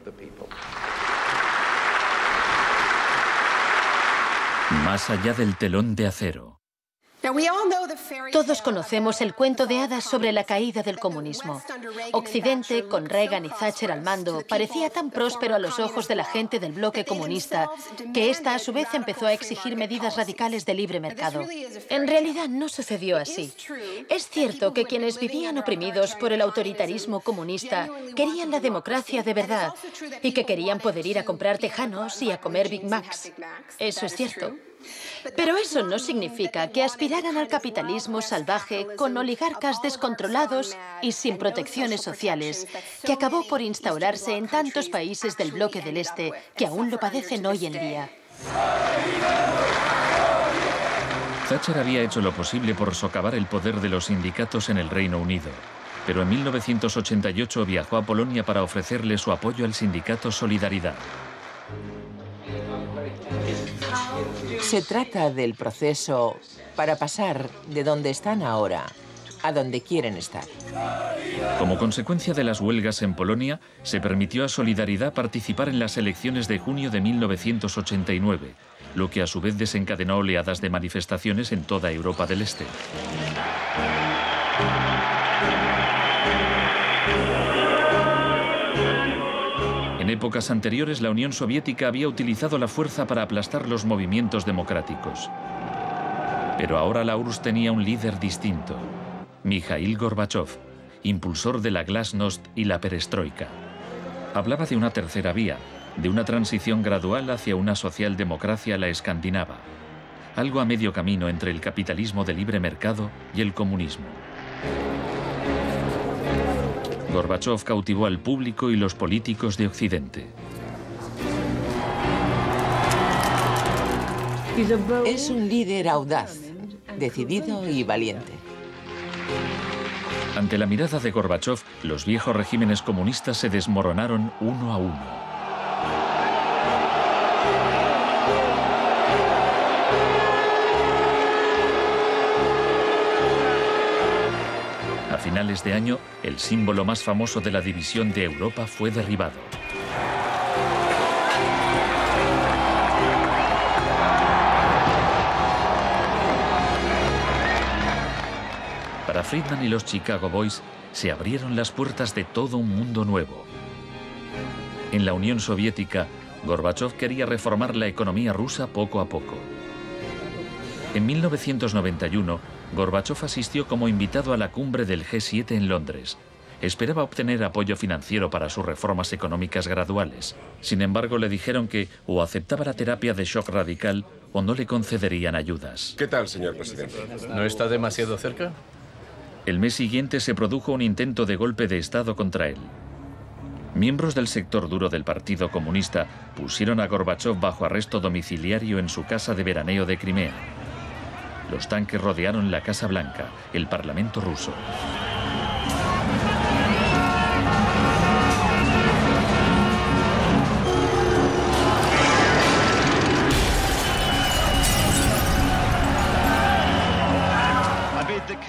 Más allá del telón de acero. Todos conocemos el cuento de hadas sobre la caída del comunismo. Occidente, con Reagan y Thatcher al mando, parecía tan próspero a los ojos de la gente del bloque comunista que ésta a su vez empezó a exigir medidas radicales de libre mercado. En realidad no sucedió así. Es cierto que quienes vivían oprimidos por el autoritarismo comunista querían la democracia de verdad y que querían poder ir a comprar tejanos y a comer Big Macs. Eso es cierto. Pero eso no significa que aspiraran al capitalismo salvaje con oligarcas descontrolados y sin protecciones sociales, que acabó por instaurarse en tantos países del bloque del Este que aún lo padecen hoy en día. Thatcher había hecho lo posible por socavar el poder de los sindicatos en el Reino Unido, pero en mil novecientos ochenta y ocho viajó a Polonia para ofrecerle su apoyo al sindicato Solidaridad. Se trata del proceso para pasar de donde están ahora a donde quieren estar. Como consecuencia de las huelgas en Polonia, se permitió a Solidaridad participar en las elecciones de junio de mil novecientos ochenta y nueve, lo que a su vez desencadenó oleadas de manifestaciones en toda Europa del Este. En épocas anteriores, la Unión Soviética había utilizado la fuerza para aplastar los movimientos democráticos. Pero ahora la U R S S tenía un líder distinto, Mikhail Gorbachov, impulsor de la Glasnost y la Perestroika. Hablaba de una tercera vía, de una transición gradual hacia una socialdemocracia a la escandinava, algo a medio camino entre el capitalismo de libre mercado y el comunismo. Gorbachov cautivó al público y los políticos de Occidente. Es un líder audaz, decidido y valiente. Ante la mirada de Gorbachov, los viejos regímenes comunistas se desmoronaron uno a uno. A finales de año, el símbolo más famoso de la división de Europa fue derribado. Para Friedman y los Chicago Boys, se abrieron las puertas de todo un mundo nuevo. En la Unión Soviética, Gorbachov quería reformar la economía rusa poco a poco. En mil novecientos noventa y uno, Gorbachov asistió como invitado a la cumbre del G siete en Londres. Esperaba obtener apoyo financiero para sus reformas económicas graduales. Sin embargo, le dijeron que o aceptaba la terapia de shock radical o no le concederían ayudas. ¿Qué tal, señor presidente? ¿No está demasiado cerca? El mes siguiente se produjo un intento de golpe de Estado contra él. Miembros del sector duro del Partido Comunista pusieron a Gorbachov bajo arresto domiciliario en su casa de veraneo de Crimea. Los tanques rodearon la Casa Blanca, el Parlamento ruso.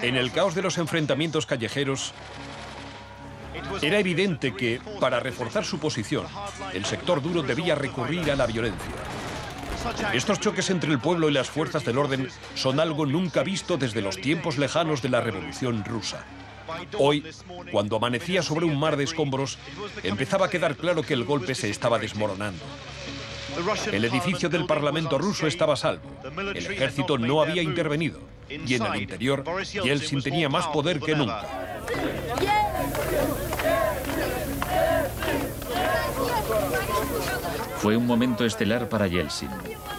En el caos de los enfrentamientos callejeros, era evidente que, para reforzar su posición, el sector duro debía recurrir a la violencia. Estos choques entre el pueblo y las fuerzas del orden son algo nunca visto desde los tiempos lejanos de la Revolución Rusa. Hoy, cuando amanecía sobre un mar de escombros, empezaba a quedar claro que el golpe se estaba desmoronando. El edificio del Parlamento ruso estaba a salvo. El ejército no había intervenido. Y en el interior, Yeltsin tenía más poder que nunca. Fue un momento estelar para Yeltsin.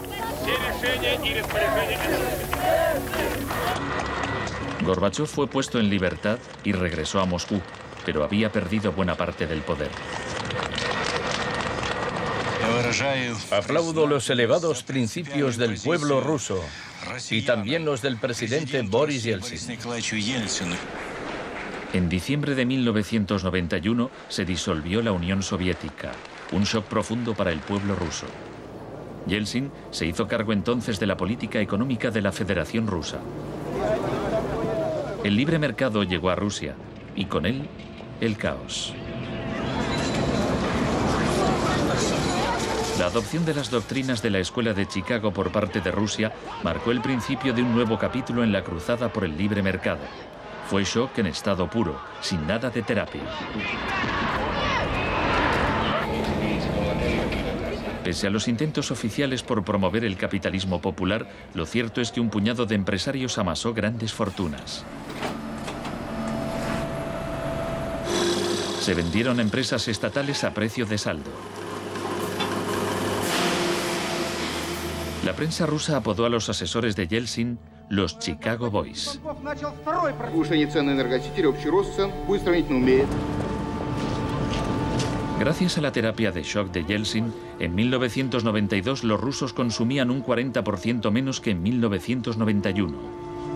Gorbachov fue puesto en libertad y regresó a Moscú, pero había perdido buena parte del poder. Aplaudo los elevados principios del pueblo ruso y también los del presidente Boris Yeltsin. En diciembre de mil novecientos noventa y uno se disolvió la Unión Soviética, un shock profundo para el pueblo ruso. Yeltsin se hizo cargo entonces de la política económica de la Federación Rusa. El libre mercado llegó a Rusia y con él el caos. La adopción de las doctrinas de la Escuela de Chicago por parte de Rusia marcó el principio de un nuevo capítulo en la cruzada por el libre mercado. Fue shock en estado puro, sin nada de terapia. Pese a los intentos oficiales por promover el capitalismo popular, lo cierto es que un puñado de empresarios amasó grandes fortunas. Se vendieron empresas estatales a precio de saldo. La prensa rusa apodó a los asesores de Yeltsin los Chicago Boys. Gracias a la terapia de shock de Yeltsin, en mil novecientos noventa y dos los rusos consumían un cuarenta por ciento menos que en mil novecientos noventa y uno.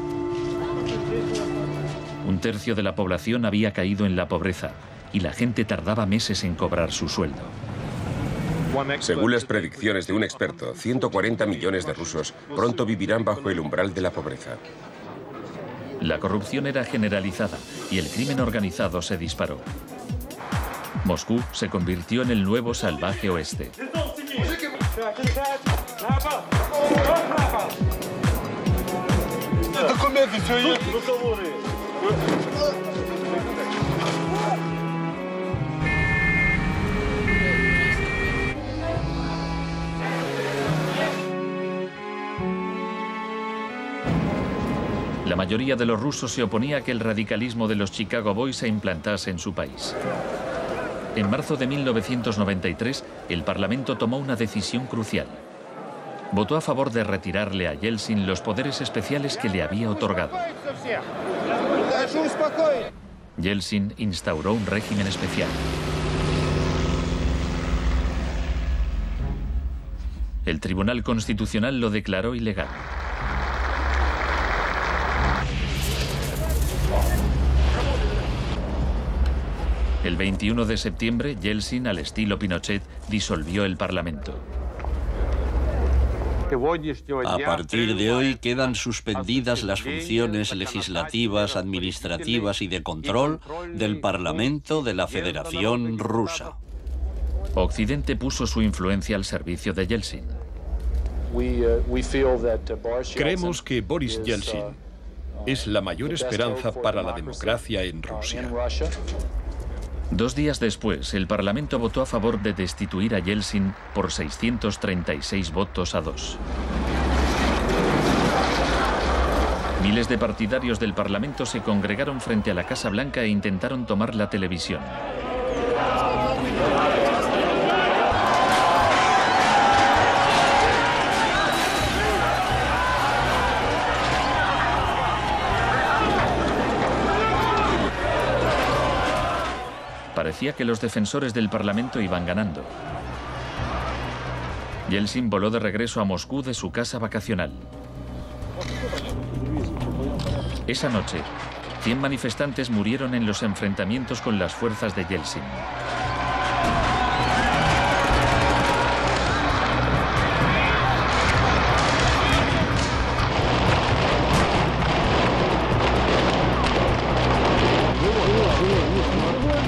Un tercio de la población había caído en la pobreza y la gente tardaba meses en cobrar su sueldo. Según las predicciones de un experto, ciento cuarenta millones de rusos pronto vivirán bajo el umbral de la pobreza. La corrupción era generalizada y el crimen organizado se disparó. Moscú se convirtió en el nuevo salvaje oeste. La mayoría de los rusos se oponía a que el radicalismo de los Chicago Boys se implantase en su país. En marzo de mil novecientos noventa y tres, el Parlamento tomó una decisión crucial. Votó a favor de retirarle a Yeltsin los poderes especiales que le había otorgado. Yeltsin instauró un régimen especial. El Tribunal Constitucional lo declaró ilegal. El veintiuno de septiembre, Yeltsin, al estilo Pinochet, disolvió el Parlamento. A partir de hoy quedan suspendidas las funciones legislativas, administrativas y de control del Parlamento de la Federación Rusa. Occidente puso su influencia al servicio de Yeltsin. Creemos que Boris Yeltsin es la mayor esperanza para la democracia en Rusia. Dos días después, el Parlamento votó a favor de destituir a Yeltsin por seiscientos treinta y seis votos a dos. Miles de partidarios del Parlamento se congregaron frente a la Casa Blanca e intentaron tomar la televisión. Parecía que los defensores del Parlamento iban ganando. Yeltsin voló de regreso a Moscú de su casa vacacional. Esa noche, cien manifestantes murieron en los enfrentamientos con las fuerzas de Yeltsin.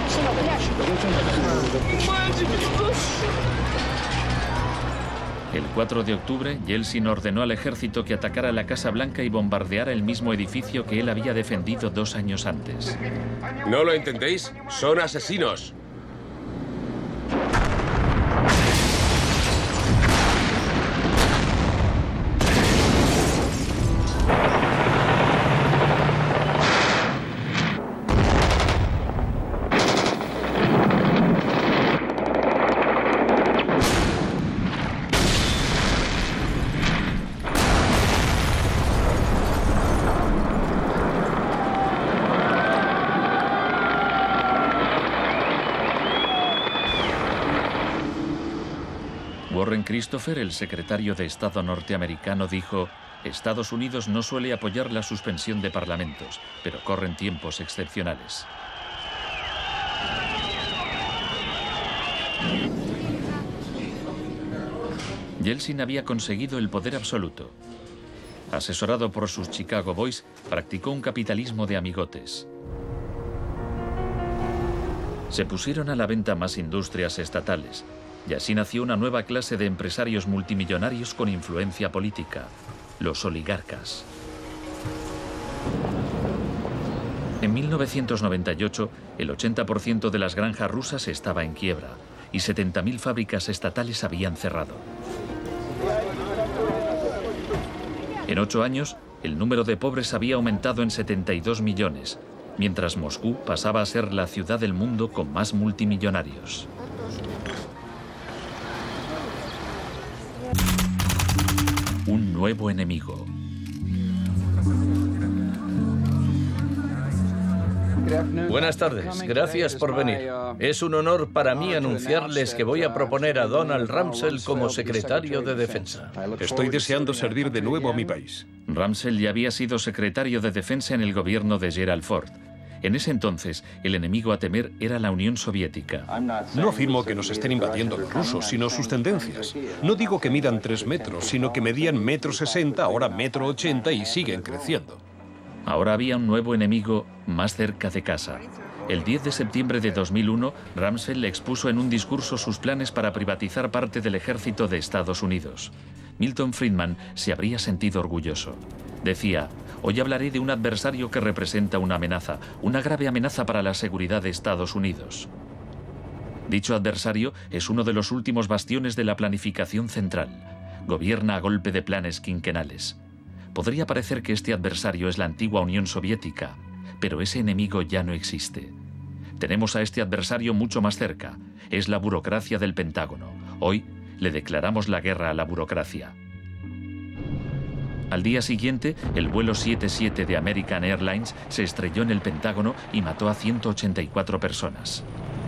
El cuatro de octubre, Yeltsin ordenó al ejército que atacara la Casa Blanca y bombardeara el mismo edificio que él había defendido dos años antes. ¿No lo entendéis? ¡Son asesinos! Warren Christopher, el secretario de Estado norteamericano, dijo: Estados Unidos no suele apoyar la suspensión de parlamentos, pero corren tiempos excepcionales. Yeltsin había conseguido el poder absoluto. Asesorado por sus Chicago Boys, practicó un capitalismo de amigotes. Se pusieron a la venta más industrias estatales, y así nació una nueva clase de empresarios multimillonarios con influencia política, los oligarcas. En mil novecientos noventa y ocho, el ochenta por ciento de las granjas rusas estaba en quiebra y setenta mil fábricas estatales habían cerrado. En ocho años, el número de pobres había aumentado en setenta y dos millones, mientras Moscú pasaba a ser la ciudad del mundo con más multimillonarios. Un nuevo enemigo. Buenas tardes, gracias por venir. Es un honor para mí anunciarles que voy a proponer a Donald Rumsfeld como secretario de Defensa. Estoy deseando servir de nuevo a mi país. Rumsfeld ya había sido secretario de Defensa en el gobierno de Gerald Ford. En ese entonces, el enemigo a temer era la Unión Soviética. No afirmo que nos estén invadiendo los rusos, sino sus tendencias. No digo que midan tres metros, sino que medían metro sesenta, ahora metro ochenta y siguen creciendo. Ahora había un nuevo enemigo más cerca de casa. El diez de septiembre de dos mil uno, Rumsfeld expuso en un discurso sus planes para privatizar parte del ejército de Estados Unidos. Milton Friedman se habría sentido orgulloso. Decía: hoy hablaré de un adversario que representa una amenaza, una grave amenaza para la seguridad de Estados Unidos. Dicho adversario es uno de los últimos bastiones de la planificación central. Gobierna a golpe de planes quinquenales. Podría parecer que este adversario es la antigua Unión Soviética, pero ese enemigo ya no existe. Tenemos a este adversario mucho más cerca. Es la burocracia del Pentágono. Hoy le declaramos la guerra a la burocracia. Al día siguiente, el vuelo setenta y siete de American Airlines se estrelló en el Pentágono y mató a ciento ochenta y cuatro personas.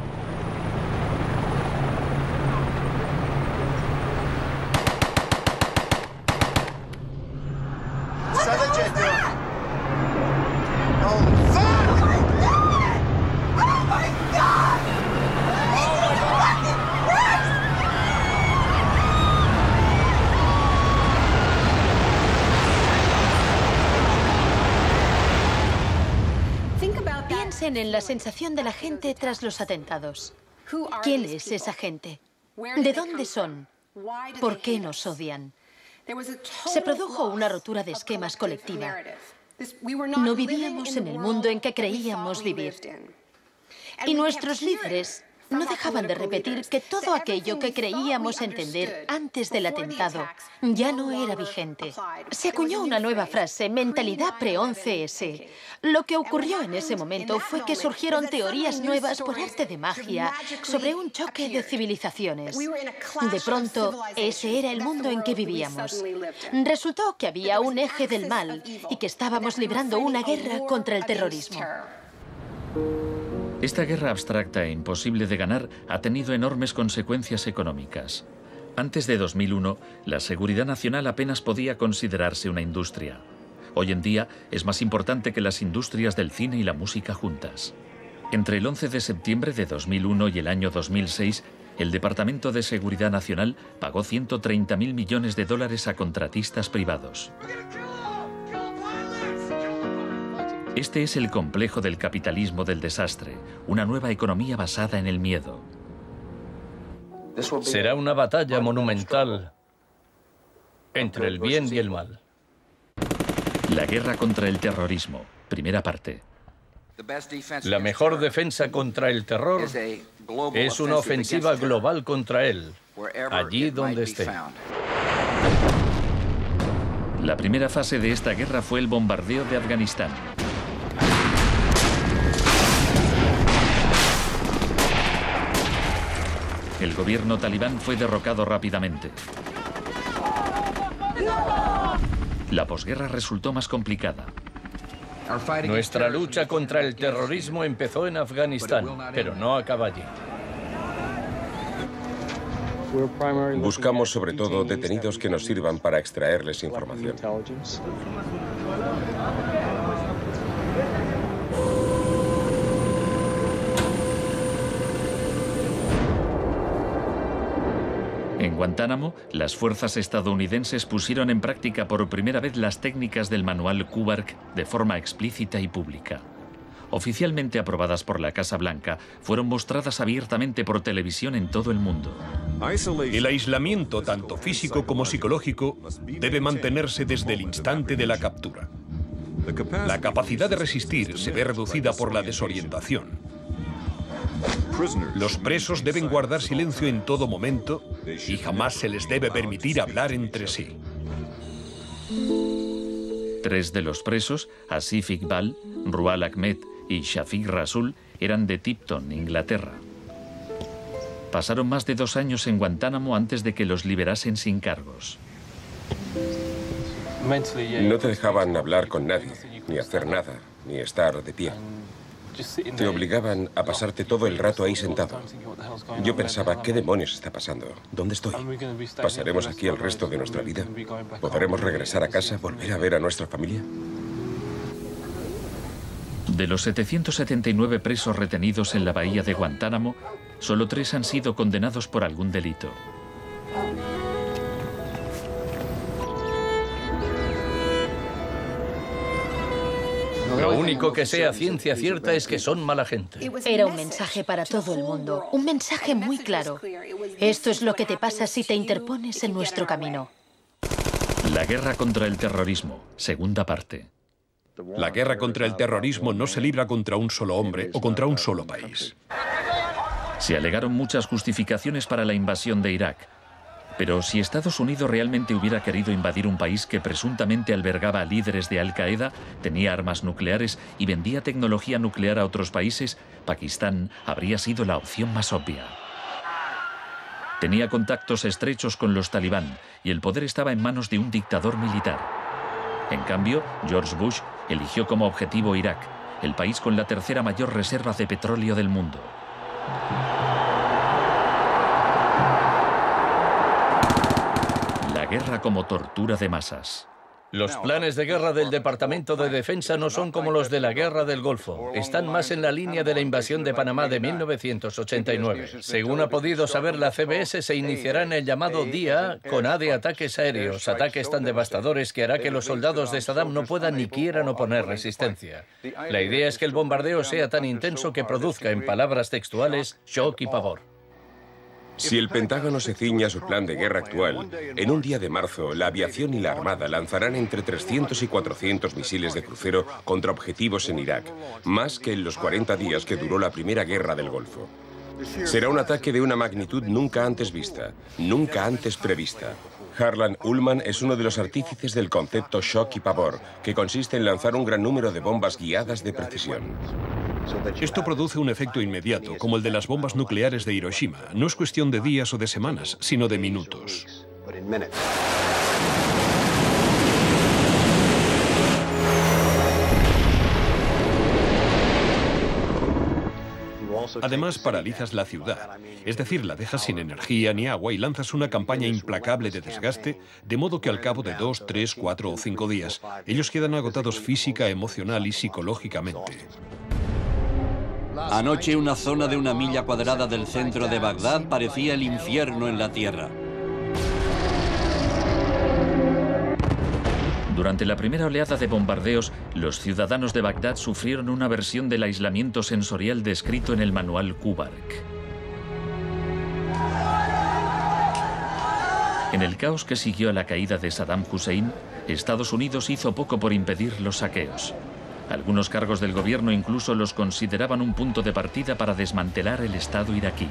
En la sensación de la gente tras los atentados. ¿Quién es esa gente? ¿De dónde son? ¿Por qué nos odian? Se produjo una rotura de esquemas colectiva. No vivíamos en el mundo en que creíamos vivir. Y nuestros líderes no dejaban de repetir que todo aquello que creíamos entender antes del atentado ya no era vigente. Se acuñó una nueva frase, mentalidad pre-once ese. Lo que ocurrió en ese momento fue que surgieron teorías nuevas por arte de magia sobre un choque de civilizaciones. De pronto, ese era el mundo en que vivíamos. Resultó que había un eje del mal y que estábamos librando una guerra contra el terrorismo. Esta guerra abstracta e imposible de ganar ha tenido enormes consecuencias económicas. Antes de dos mil uno, la seguridad nacional apenas podía considerarse una industria. Hoy en día es más importante que las industrias del cine y la música juntas. Entre el once de septiembre de dos mil uno y el año dos mil seis, el Departamento de Seguridad Nacional pagó ciento treinta mil millones de dólares a contratistas privados. Este es el complejo del capitalismo del desastre, una nueva economía basada en el miedo. Será una batalla monumental entre el bien y el mal. La guerra contra el terrorismo, primera parte. La mejor defensa contra el terror es una ofensiva global contra él, allí donde esté. La primera fase de esta guerra fue el bombardeo de Afganistán. El gobierno talibán fue derrocado rápidamente. La posguerra resultó más complicada. Nuestra lucha contra el terrorismo empezó en Afganistán, pero no acaba allí. Buscamos sobre todo detenidos que nos sirvan para extraerles información. En Guantánamo, las fuerzas estadounidenses pusieron en práctica por primera vez las técnicas del manual Kubark de forma explícita y pública. Oficialmente aprobadas por la Casa Blanca, fueron mostradas abiertamente por televisión en todo el mundo. El aislamiento, tanto físico como psicológico, debe mantenerse desde el instante de la captura. La capacidad de resistir se ve reducida por la desorientación. Los presos deben guardar silencio en todo momento y jamás se les debe permitir hablar entre sí. Tres de los presos, Asif Iqbal, Rual Ahmed y Shafiq Rasul, eran de Tipton, Inglaterra. Pasaron más de dos años en Guantánamo antes de que los liberasen sin cargos. No te dejaban hablar con nadie, ni hacer nada, ni estar de pie. Te obligaban a pasarte todo el rato ahí sentado. Yo pensaba, ¿qué demonios está pasando? ¿Dónde estoy? ¿Pasaremos aquí el resto de nuestra vida? ¿Podremos regresar a casa, volver a ver a nuestra familia? De los setecientos setenta y nueve presos retenidos en la bahía de Guantánamo, solo tres han sido condenados por algún delito. Lo único que sé a ciencia cierta es que son mala gente. Era un mensaje para todo el mundo, un mensaje muy claro. Esto es lo que te pasa si te interpones en nuestro camino. La guerra contra el terrorismo, segunda parte. La guerra contra el terrorismo no se libra contra un solo hombre o contra un solo país. Se alegaron muchas justificaciones para la invasión de Irak. Pero si Estados Unidos realmente hubiera querido invadir un país que presuntamente albergaba a líderes de Al-Qaeda, tenía armas nucleares y vendía tecnología nuclear a otros países, Pakistán habría sido la opción más obvia. Tenía contactos estrechos con los talibán y el poder estaba en manos de un dictador militar. En cambio, George Bush eligió como objetivo Irak, el país con la tercera mayor reserva de petróleo del mundo. La guerra como tortura de masas. Los planes de guerra del Departamento de Defensa no son como los de la Guerra del Golfo. Están más en la línea de la invasión de Panamá de mil novecientos ochenta y nueve. Según ha podido saber la C B S, se iniciará en el llamado Día A con A de ataques aéreos, ataques tan devastadores que hará que los soldados de Saddam no puedan ni quieran oponer resistencia. La idea es que el bombardeo sea tan intenso que produzca, en palabras textuales, shock y pavor. Si el Pentágono se ciña a su plan de guerra actual, en un día de marzo, la aviación y la Armada lanzarán entre trescientos y cuatrocientos misiles de crucero contra objetivos en Irak, más que en los cuarenta días que duró la primera guerra del Golfo. Será un ataque de una magnitud nunca antes vista, nunca antes prevista. Harlan Ullman es uno de los artífices del concepto shock y pavor, que consiste en lanzar un gran número de bombas guiadas de precisión. Esto produce un efecto inmediato, como el de las bombas nucleares de Hiroshima. No es cuestión de días o de semanas, sino de minutos. Además, paralizas la ciudad, es decir, la dejas sin energía ni agua y lanzas una campaña implacable de desgaste, de modo que al cabo de dos, tres, cuatro o cinco días, ellos quedan agotados física, emocional y psicológicamente. Anoche una zona de una milla cuadrada del centro de Bagdad parecía el infierno en la tierra. Durante la primera oleada de bombardeos, los ciudadanos de Bagdad sufrieron una versión del aislamiento sensorial descrito en el manual Kubark. En el caos que siguió a la caída de Saddam Hussein, Estados Unidos hizo poco por impedir los saqueos. Algunos cargos del gobierno incluso los consideraban un punto de partida para desmantelar el Estado iraquí.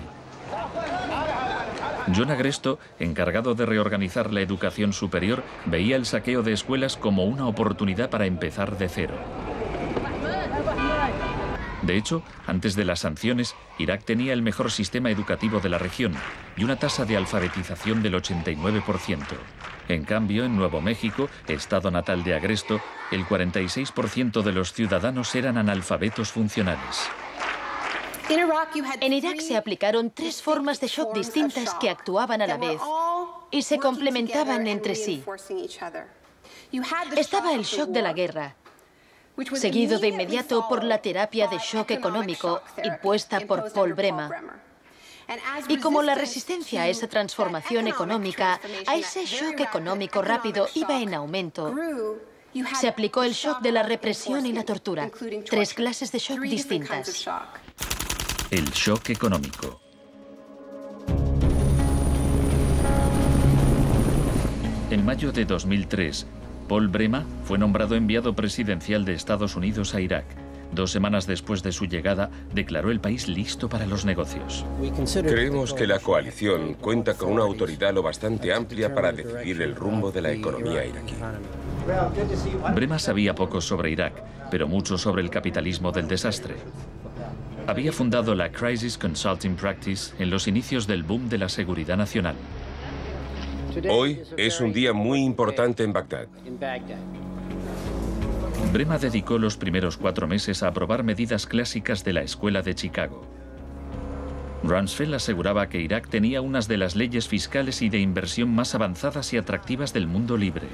John Agresto, encargado de reorganizar la educación superior, veía el saqueo de escuelas como una oportunidad para empezar de cero. De hecho, antes de las sanciones, Irak tenía el mejor sistema educativo de la región y una tasa de alfabetización del ochenta y nueve por ciento. En cambio, en Nuevo México, estado natal de Agresto, el cuarenta y seis por ciento de los ciudadanos eran analfabetos funcionales. En Irak se aplicaron tres formas de shock distintas que actuaban a la vez y se complementaban entre sí. Estaba el shock de la guerra, seguido de inmediato por la terapia de shock económico impuesta por Paul Bremer. Y como la resistencia a esa transformación económica, a ese shock económico rápido iba en aumento, se aplicó el shock de la represión y la tortura, tres clases de shock distintas. El shock económico. En mayo de dos mil tres, Paul Bremer fue nombrado enviado presidencial de Estados Unidos a Irak. Dos semanas después de su llegada, declaró el país listo para los negocios. Creemos que la coalición cuenta con una autoridad lo bastante amplia para decidir el rumbo de la economía iraquí. Bremer sabía poco sobre Irak, pero mucho sobre el capitalismo del desastre. Había fundado la Crisis Consulting Practice en los inicios del boom de la seguridad nacional. Hoy es un día muy importante en Bagdad. Bremer dedicó los primeros cuatro meses a aprobar medidas clásicas de la Escuela de Chicago. Rumsfeld aseguraba que Irak tenía unas de las leyes fiscales y de inversión más avanzadas y atractivas del mundo libre.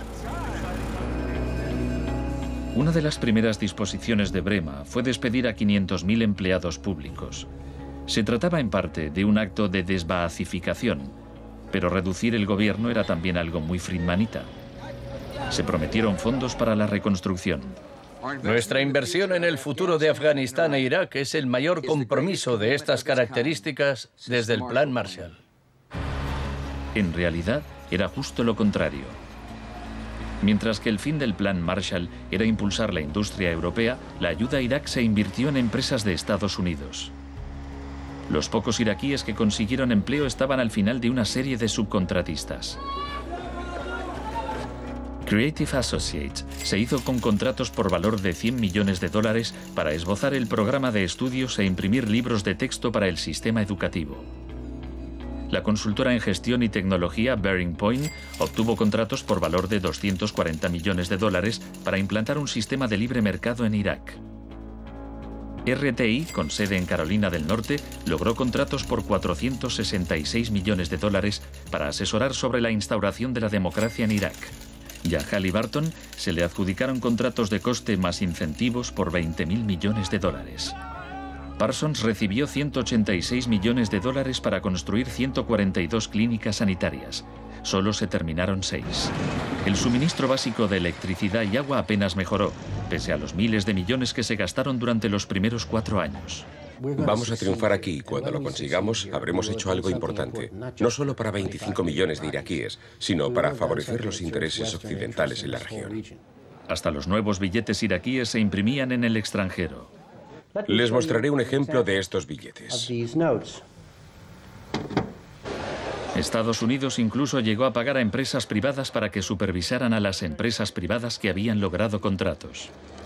Una de las primeras disposiciones de Bremer fue despedir a quinientos mil empleados públicos. Se trataba en parte de un acto de desbaacificación, pero reducir el gobierno era también algo muy friedmanita. Se prometieron fondos para la reconstrucción. Nuestra inversión en el futuro de Afganistán e Irak es el mayor compromiso de estas características desde el Plan Marshall. En realidad, era justo lo contrario. Mientras que el fin del Plan Marshall era impulsar la industria europea, la ayuda a Irak se invirtió en empresas de Estados Unidos. Los pocos iraquíes que consiguieron empleo estaban al final de una serie de subcontratistas. Creative Associates se hizo con contratos por valor de cien millones de dólares para esbozar el programa de estudios e imprimir libros de texto para el sistema educativo. La consultora en gestión y tecnología Bearing Point obtuvo contratos por valor de doscientos cuarenta millones de dólares para implantar un sistema de libre mercado en Irak. R T I, con sede en Carolina del Norte, logró contratos por cuatrocientos sesenta y seis millones de dólares para asesorar sobre la instauración de la democracia en Irak. Y a Halliburton se le adjudicaron contratos de coste más incentivos por veinte mil millones de dólares. Parsons recibió ciento ochenta y seis millones de dólares para construir ciento cuarenta y dos clínicas sanitarias. Solo se terminaron seis. El suministro básico de electricidad y agua apenas mejoró, pese a los miles de millones que se gastaron durante los primeros cuatro años. Vamos a triunfar aquí y cuando lo consigamos habremos hecho algo importante, no solo para veinticinco millones de iraquíes, sino para favorecer los intereses occidentales en la región. Hasta los nuevos billetes iraquíes se imprimían en el extranjero. Les mostraré un ejemplo de estos billetes. Estados Unidos incluso llegó a pagar a empresas privadas para que supervisaran a las empresas privadas que habían logrado contratos.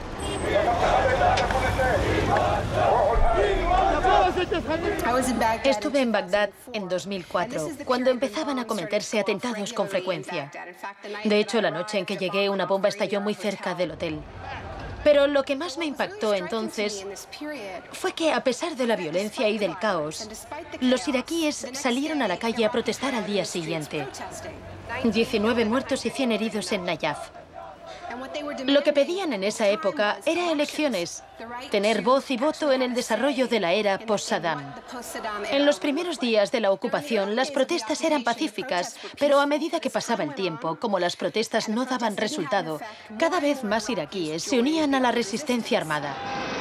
Estuve en Bagdad en dos mil cuatro, cuando empezaban a cometerse atentados con frecuencia. De hecho, la noche en que llegué, una bomba estalló muy cerca del hotel. Pero lo que más me impactó entonces fue que, a pesar de la violencia y del caos, los iraquíes salieron a la calle a protestar al día siguiente. diecinueve muertos y cien heridos en Nayaf. Lo que pedían en esa época era elecciones, tener voz y voto en el desarrollo de la era post-Saddam. En los primeros días de la ocupación, las protestas eran pacíficas, pero a medida que pasaba el tiempo, como las protestas no daban resultado, cada vez más iraquíes se unían a la resistencia armada.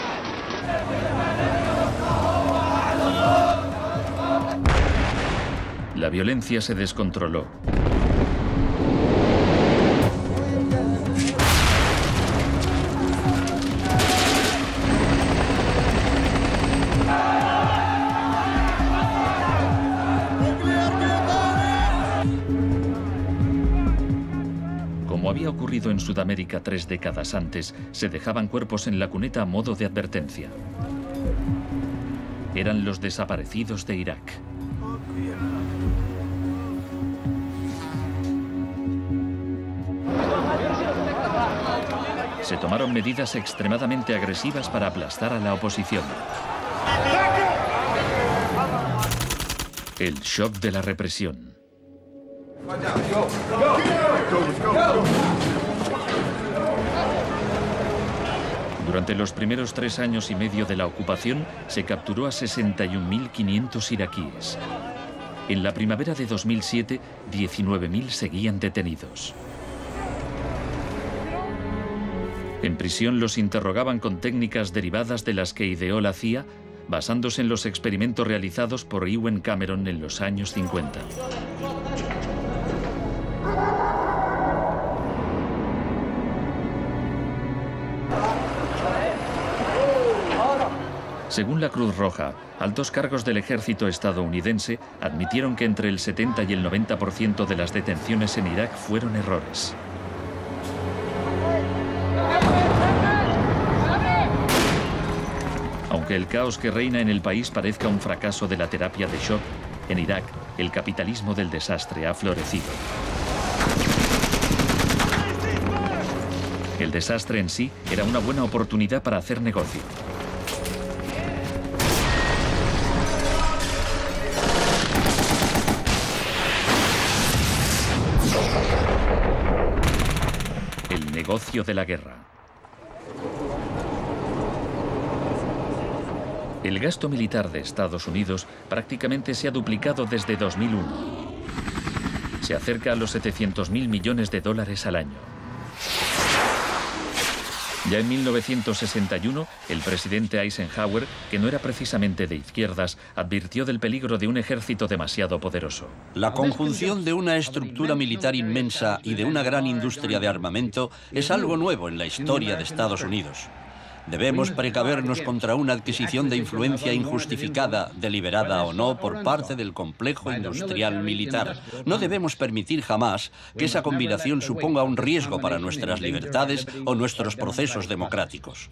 La violencia se descontroló. Como había ocurrido en Sudamérica tres décadas antes, se dejaban cuerpos en la cuneta a modo de advertencia. Eran los desaparecidos de Irak. Se tomaron medidas extremadamente agresivas para aplastar a la oposición. El shock de la represión. Durante los primeros tres años y medio de la ocupación, se capturó a sesenta y un mil quinientos iraquíes. En la primavera de dos mil siete, diecinueve mil seguían detenidos. En prisión los interrogaban con técnicas derivadas de las que ideó la C I A, basándose en los experimentos realizados por Ewen Cameron en los años cincuenta. Según la Cruz Roja, altos cargos del ejército estadounidense admitieron que entre el setenta y el noventa por ciento de las detenciones en Irak fueron errores. Aunque el caos que reina en el país parezca un fracaso de la terapia de shock, en Irak el capitalismo del desastre ha florecido. El desastre en sí era una buena oportunidad para hacer negocio. El negocio de la guerra. El gasto militar de Estados Unidos prácticamente se ha duplicado desde dos mil uno. Se acerca a los setecientos mil millones de dólares al año. Ya en mil novecientos sesenta y uno, el presidente Eisenhower, que no era precisamente de izquierdas, advirtió del peligro de un ejército demasiado poderoso. La conjunción de una estructura militar inmensa y de una gran industria de armamento es algo nuevo en la historia de Estados Unidos. Debemos precavernos contra una adquisición de influencia injustificada, deliberada o no, por parte del complejo industrial militar. No debemos permitir jamás que esa combinación suponga un riesgo para nuestras libertades o nuestros procesos democráticos.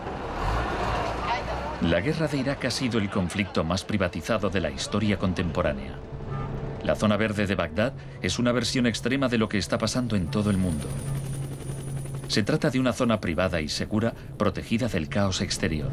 La guerra de Irak ha sido el conflicto más privatizado de la historia contemporánea. La zona verde de Bagdad es una versión extrema de lo que está pasando en todo el mundo. Se trata de una zona privada y segura, protegida del caos exterior.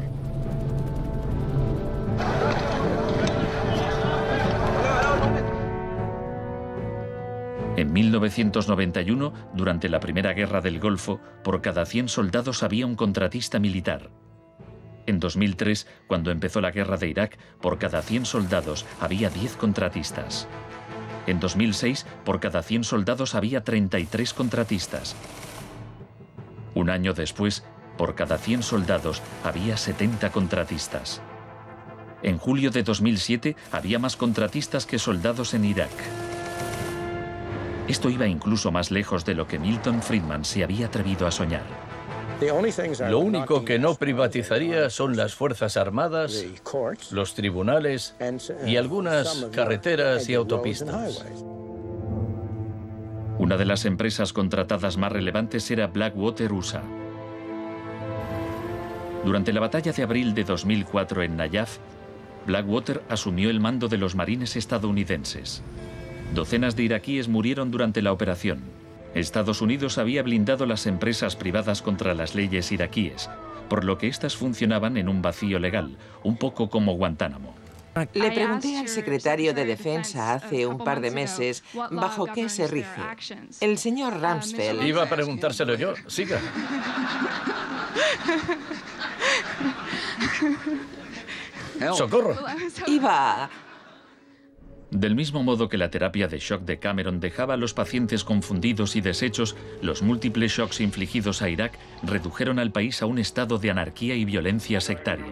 En mil novecientos noventa y uno, durante la Primera Guerra del Golfo, por cada cien soldados había un contratista militar. En dos mil tres, cuando empezó la guerra de Irak, por cada cien soldados había diez contratistas. En dos mil seis, por cada cien soldados había treinta y tres contratistas. Un año después, por cada cien soldados había setenta contratistas. En julio de dos mil siete había más contratistas que soldados en Irak. Esto iba incluso más lejos de lo que Milton Friedman se había atrevido a soñar. Lo único que no privatizaría son las Fuerzas Armadas, los tribunales y algunas carreteras y autopistas. Una de las empresas contratadas más relevantes era Blackwater U S A. Durante la batalla de abril de dos mil cuatro en Nayaf, Blackwater asumió el mando de los marines estadounidenses. Docenas de iraquíes murieron durante la operación. Estados Unidos había blindado las empresas privadas contra las leyes iraquíes, por lo que éstas funcionaban en un vacío legal, un poco como Guantánamo. Le pregunté al secretario de Defensa hace un par de meses bajo qué se rige. El señor Rumsfeld... Iba a preguntárselo yo. Siga. ¡Socorro! Iba... Del mismo modo que la terapia de shock de Cameron dejaba a los pacientes confundidos y deshechos, los múltiples shocks infligidos a Irak redujeron al país a un estado de anarquía y violencia sectaria.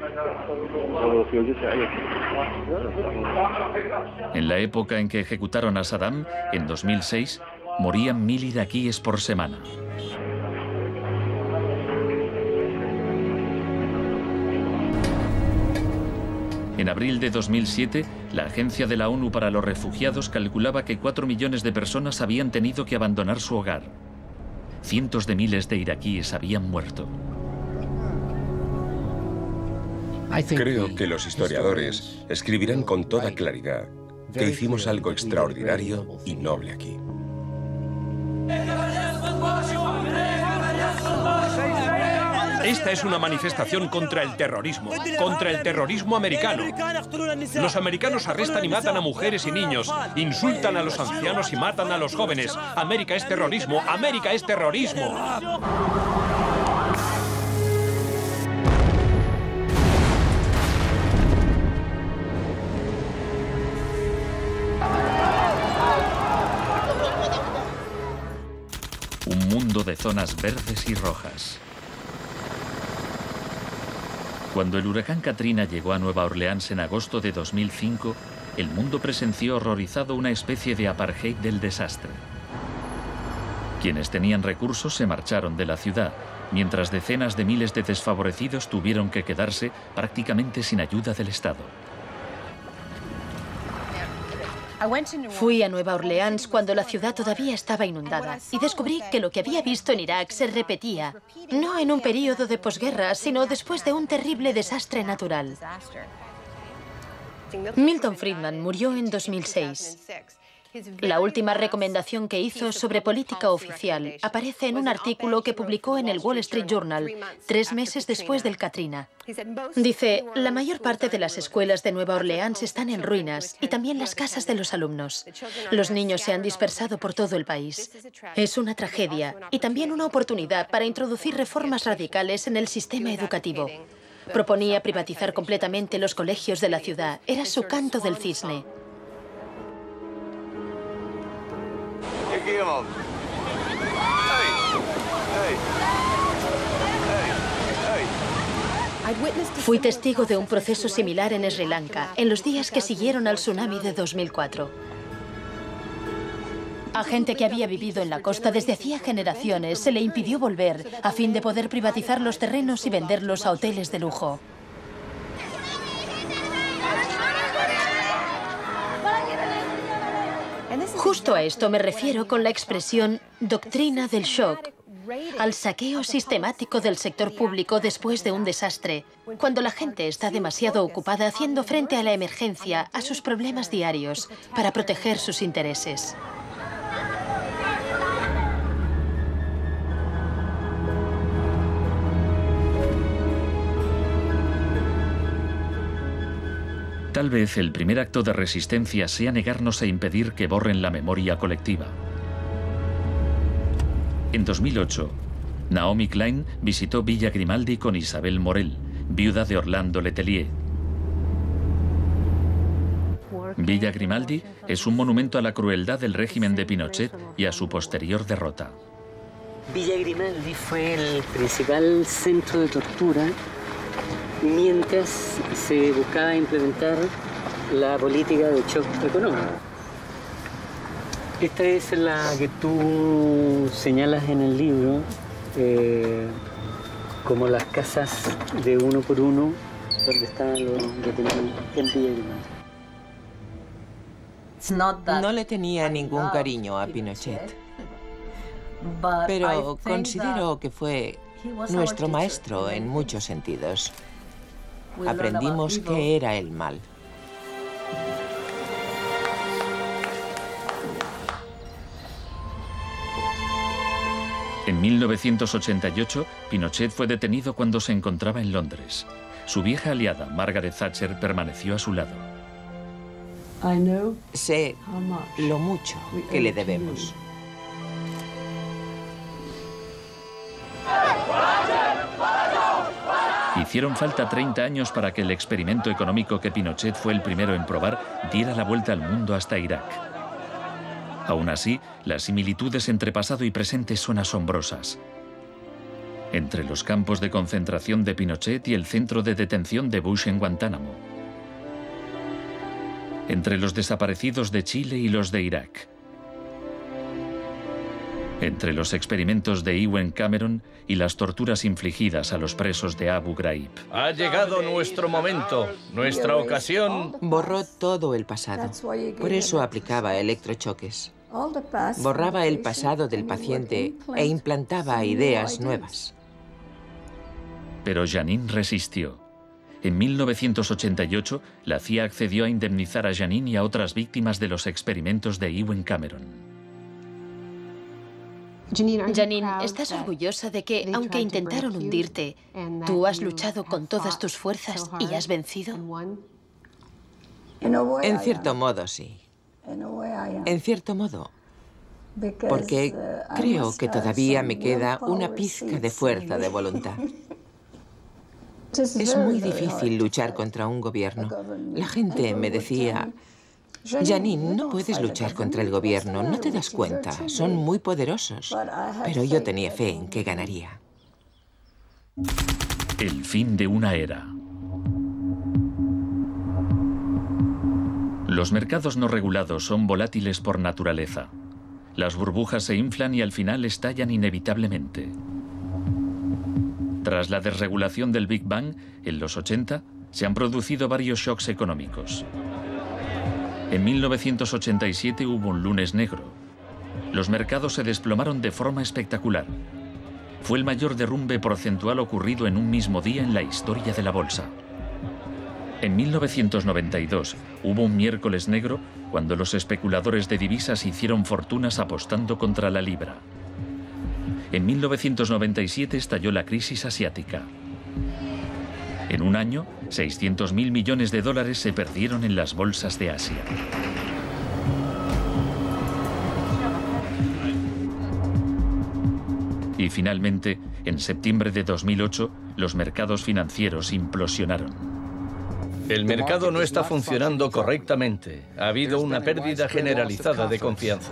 En la época en que ejecutaron a Saddam, en dos mil seis, morían mil iraquíes por semana. En abril de dos mil siete, la Agencia de la ONU para los Refugiados calculaba que cuatro millones de personas habían tenido que abandonar su hogar. Cientos de miles de iraquíes habían muerto. Creo que los historiadores escribirán con toda claridad que hicimos algo extraordinario y noble aquí. Esta es una manifestación contra el terrorismo, contra el terrorismo americano. Los americanos arrestan y matan a mujeres y niños, insultan a los ancianos y matan a los jóvenes. América es terrorismo, América es terrorismo. Un mundo de zonas verdes y rojas. Cuando el huracán Katrina llegó a Nueva Orleans en agosto de dos mil cinco, el mundo presenció horrorizado una especie de apartheid del desastre. Quienes tenían recursos se marcharon de la ciudad, mientras decenas de miles de desfavorecidos tuvieron que quedarse prácticamente sin ayuda del Estado. Fui a Nueva Orleans cuando la ciudad todavía estaba inundada y descubrí que lo que había visto en Irak se repetía, no en un periodo de posguerra, sino después de un terrible desastre natural. Milton Friedman murió en dos mil seis. La última recomendación que hizo sobre política oficial aparece en un artículo que publicó en el Wall Street Journal tres meses después del Katrina. Dice, la mayor parte de las escuelas de Nueva Orleans están en ruinas y también las casas de los alumnos. Los niños se han dispersado por todo el país. Es una tragedia y también una oportunidad para introducir reformas radicales en el sistema educativo. Proponía privatizar completamente los colegios de la ciudad. Era su canto del cisne. Fui testigo de un proceso similar en Sri Lanka, en los días que siguieron al tsunami de dos mil cuatro. A gente que había vivido en la costa desde hacía generaciones se le impidió volver a fin de poder privatizar los terrenos y venderlos a hoteles de lujo. Justo a esto me refiero con la expresión doctrina del shock, al saqueo sistemático del sector público después de un desastre, cuando la gente está demasiado ocupada haciendo frente a la emergencia, a sus problemas diarios, para proteger sus intereses. Tal vez el primer acto de resistencia sea negarnos a impedir que borren la memoria colectiva. En dos mil ocho, Naomi Klein visitó Villa Grimaldi con Isabel Morel, viuda de Orlando Letelier. Villa Grimaldi es un monumento a la crueldad del régimen de Pinochet y a su posterior derrota. Villa Grimaldi fue el principal centro de tortura mientras se buscaba implementar la política de shock económico. Esta es la que tú señalas en el libro eh, como las casas de uno por uno donde estaban los detenidos en Villa Grimaldi. No le tenía ningún cariño a Pinochet, pero considero que fue nuestro maestro en muchos sentidos. Aprendimos qué era el mal. En mil novecientos ochenta y ocho, Pinochet fue detenido cuando se encontraba en Londres. Su vieja aliada, Margaret Thatcher, permaneció a su lado. Sé lo mucho que le debemos. Hicieron falta treinta años para que el experimento económico que Pinochet fue el primero en probar diera la vuelta al mundo hasta Irak. Aún así, las similitudes entre pasado y presente son asombrosas. Entre los campos de concentración de Pinochet y el centro de detención de Bush en Guantánamo. Entre los desaparecidos de Chile y los de Irak. Entre los experimentos de Ewen Cameron y las torturas infligidas a los presos de Abu Ghraib. Ha llegado nuestro momento, nuestra ocasión. Borró todo el pasado. Por eso aplicaba electrochoques. Borraba el pasado del paciente e implantaba ideas nuevas. Pero Janine resistió. En mil novecientos ochenta y ocho, la C I A accedió a indemnizar a Janine y a otras víctimas de los experimentos de Ewen Cameron. Janine, ¿estás orgullosa de que, aunque intentaron hundirte, tú has luchado con todas tus fuerzas y has vencido? En cierto modo, sí. En cierto modo. Porque creo que todavía me queda una pizca de fuerza de voluntad. Es muy difícil luchar contra un gobierno. La gente me decía: Janine, no puedes luchar contra el gobierno, no te das cuenta, son muy poderosos. Pero yo tenía fe en que ganaría. El fin de una era. Los mercados no regulados son volátiles por naturaleza. Las burbujas se inflan y al final estallan inevitablemente. Tras la desregulación del Big Bang, en los ochenta, se han producido varios shocks económicos. En mil novecientos ochenta y siete hubo un lunes negro. Los mercados se desplomaron de forma espectacular. Fue el mayor derrumbe porcentual ocurrido en un mismo día en la historia de la bolsa. En mil novecientos noventa y dos hubo un miércoles negro cuando los especuladores de divisas hicieron fortunas apostando contra la libra. En mil novecientos noventa y siete estalló la crisis asiática. En un año, seiscientos mil millones de dólares se perdieron en las bolsas de Asia. Y finalmente, en septiembre de dos mil ocho, los mercados financieros implosionaron. El mercado no está funcionando correctamente. Ha habido una pérdida generalizada de confianza.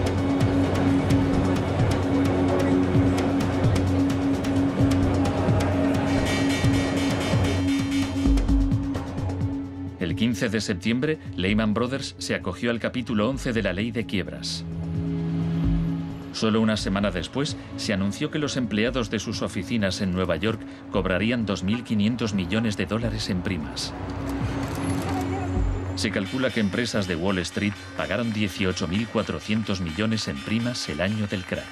El quince de septiembre, Lehman Brothers se acogió al capítulo once de la ley de quiebras. Solo una semana después, se anunció que los empleados de sus oficinas en Nueva York cobrarían dos mil quinientos millones de dólares en primas. Se calcula que empresas de Wall Street pagaron dieciocho mil cuatrocientos millones en primas el año del crack.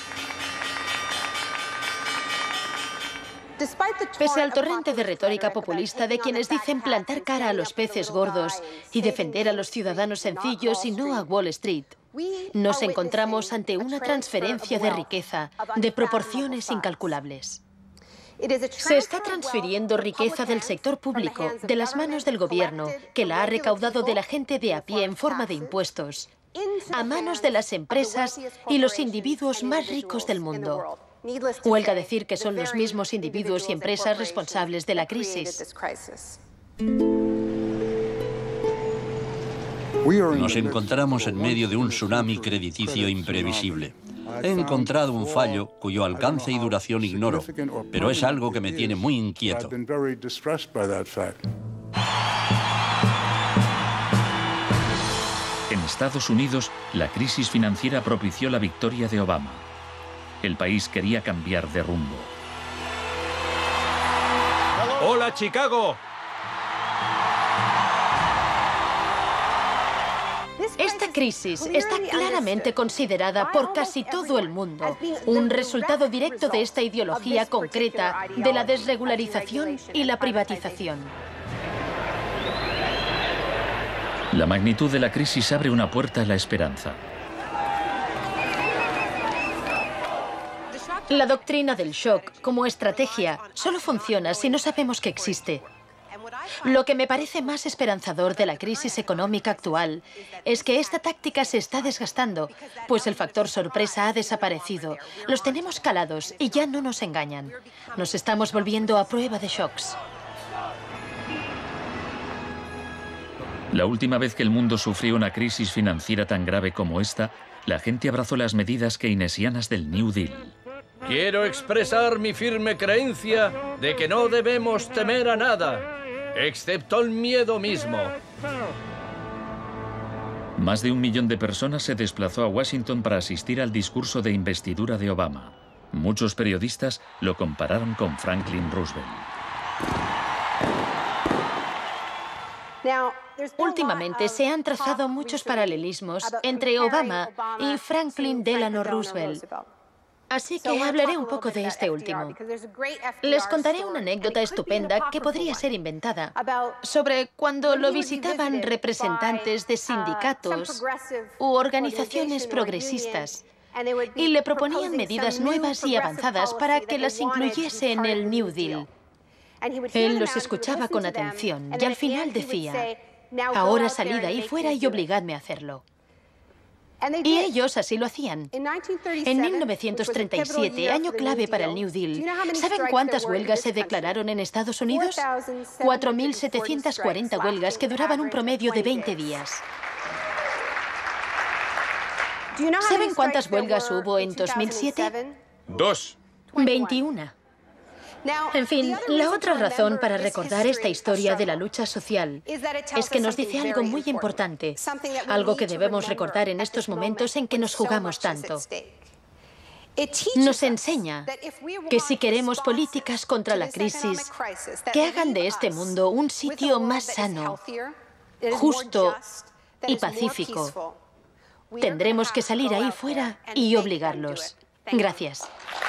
Pese al torrente de retórica populista de quienes dicen plantar cara a los peces gordos y defender a los ciudadanos sencillos y no a Wall Street, nos encontramos ante una transferencia de riqueza de proporciones incalculables. Se está transfiriendo riqueza del sector público, de las manos del gobierno, que la ha recaudado de la gente de a pie en forma de impuestos, a manos de las empresas y los individuos más ricos del mundo. Huelga decir que son los mismos individuos y empresas responsables de la crisis. Nos encontramos en medio de un tsunami crediticio imprevisible. He encontrado un fallo cuyo alcance y duración ignoro, pero es algo que me tiene muy inquieto. En Estados Unidos, la crisis financiera propició la victoria de Obama. El país quería cambiar de rumbo. ¡Hola, Chicago! Esta crisis está claramente considerada por casi todo el mundo un resultado directo de esta ideología concreta de la desregularización y la privatización. La magnitud de la crisis abre una puerta a la esperanza. La doctrina del shock como estrategia solo funciona si no sabemos que existe. Lo que me parece más esperanzador de la crisis económica actual es que esta táctica se está desgastando, pues el factor sorpresa ha desaparecido. Los tenemos calados y ya no nos engañan. Nos estamos volviendo a prueba de shocks. La última vez que el mundo sufrió una crisis financiera tan grave como esta, la gente abrazó las medidas keynesianas del New Deal. Quiero expresar mi firme creencia de que no debemos temer a nada, excepto el miedo mismo. Más de un millón de personas se desplazó a Washington para asistir al discurso de investidura de Obama. Muchos periodistas lo compararon con Franklin Roosevelt. Últimamente se han trazado muchos paralelismos entre Obama y Franklin Delano Roosevelt. Así que hablaré un poco de este último. Les contaré una anécdota estupenda que podría ser inventada sobre cuando lo visitaban representantes de sindicatos u organizaciones progresistas y le proponían medidas nuevas y avanzadas para que las incluyese en el New Deal. Él los escuchaba con atención y al final decía: ahora salid ahí fuera y obligadme a hacerlo. Y ellos así lo hacían. En mil novecientos treinta y siete, año clave para el New Deal, ¿saben cuántas huelgas se declararon en Estados Unidos? cuatro mil setecientas cuarenta huelgas que duraban un promedio de veinte días. ¿Saben cuántas huelgas hubo en dos mil siete? Dos. veintiuna. En fin, la otra razón para recordar esta historia de la lucha social es que nos dice algo muy importante, algo que debemos recordar en estos momentos en que nos jugamos tanto. Nos enseña que si queremos políticas contra la crisis que hagan de este mundo un sitio más sano, justo y pacífico, tendremos que salir ahí fuera y obligarlos. Gracias.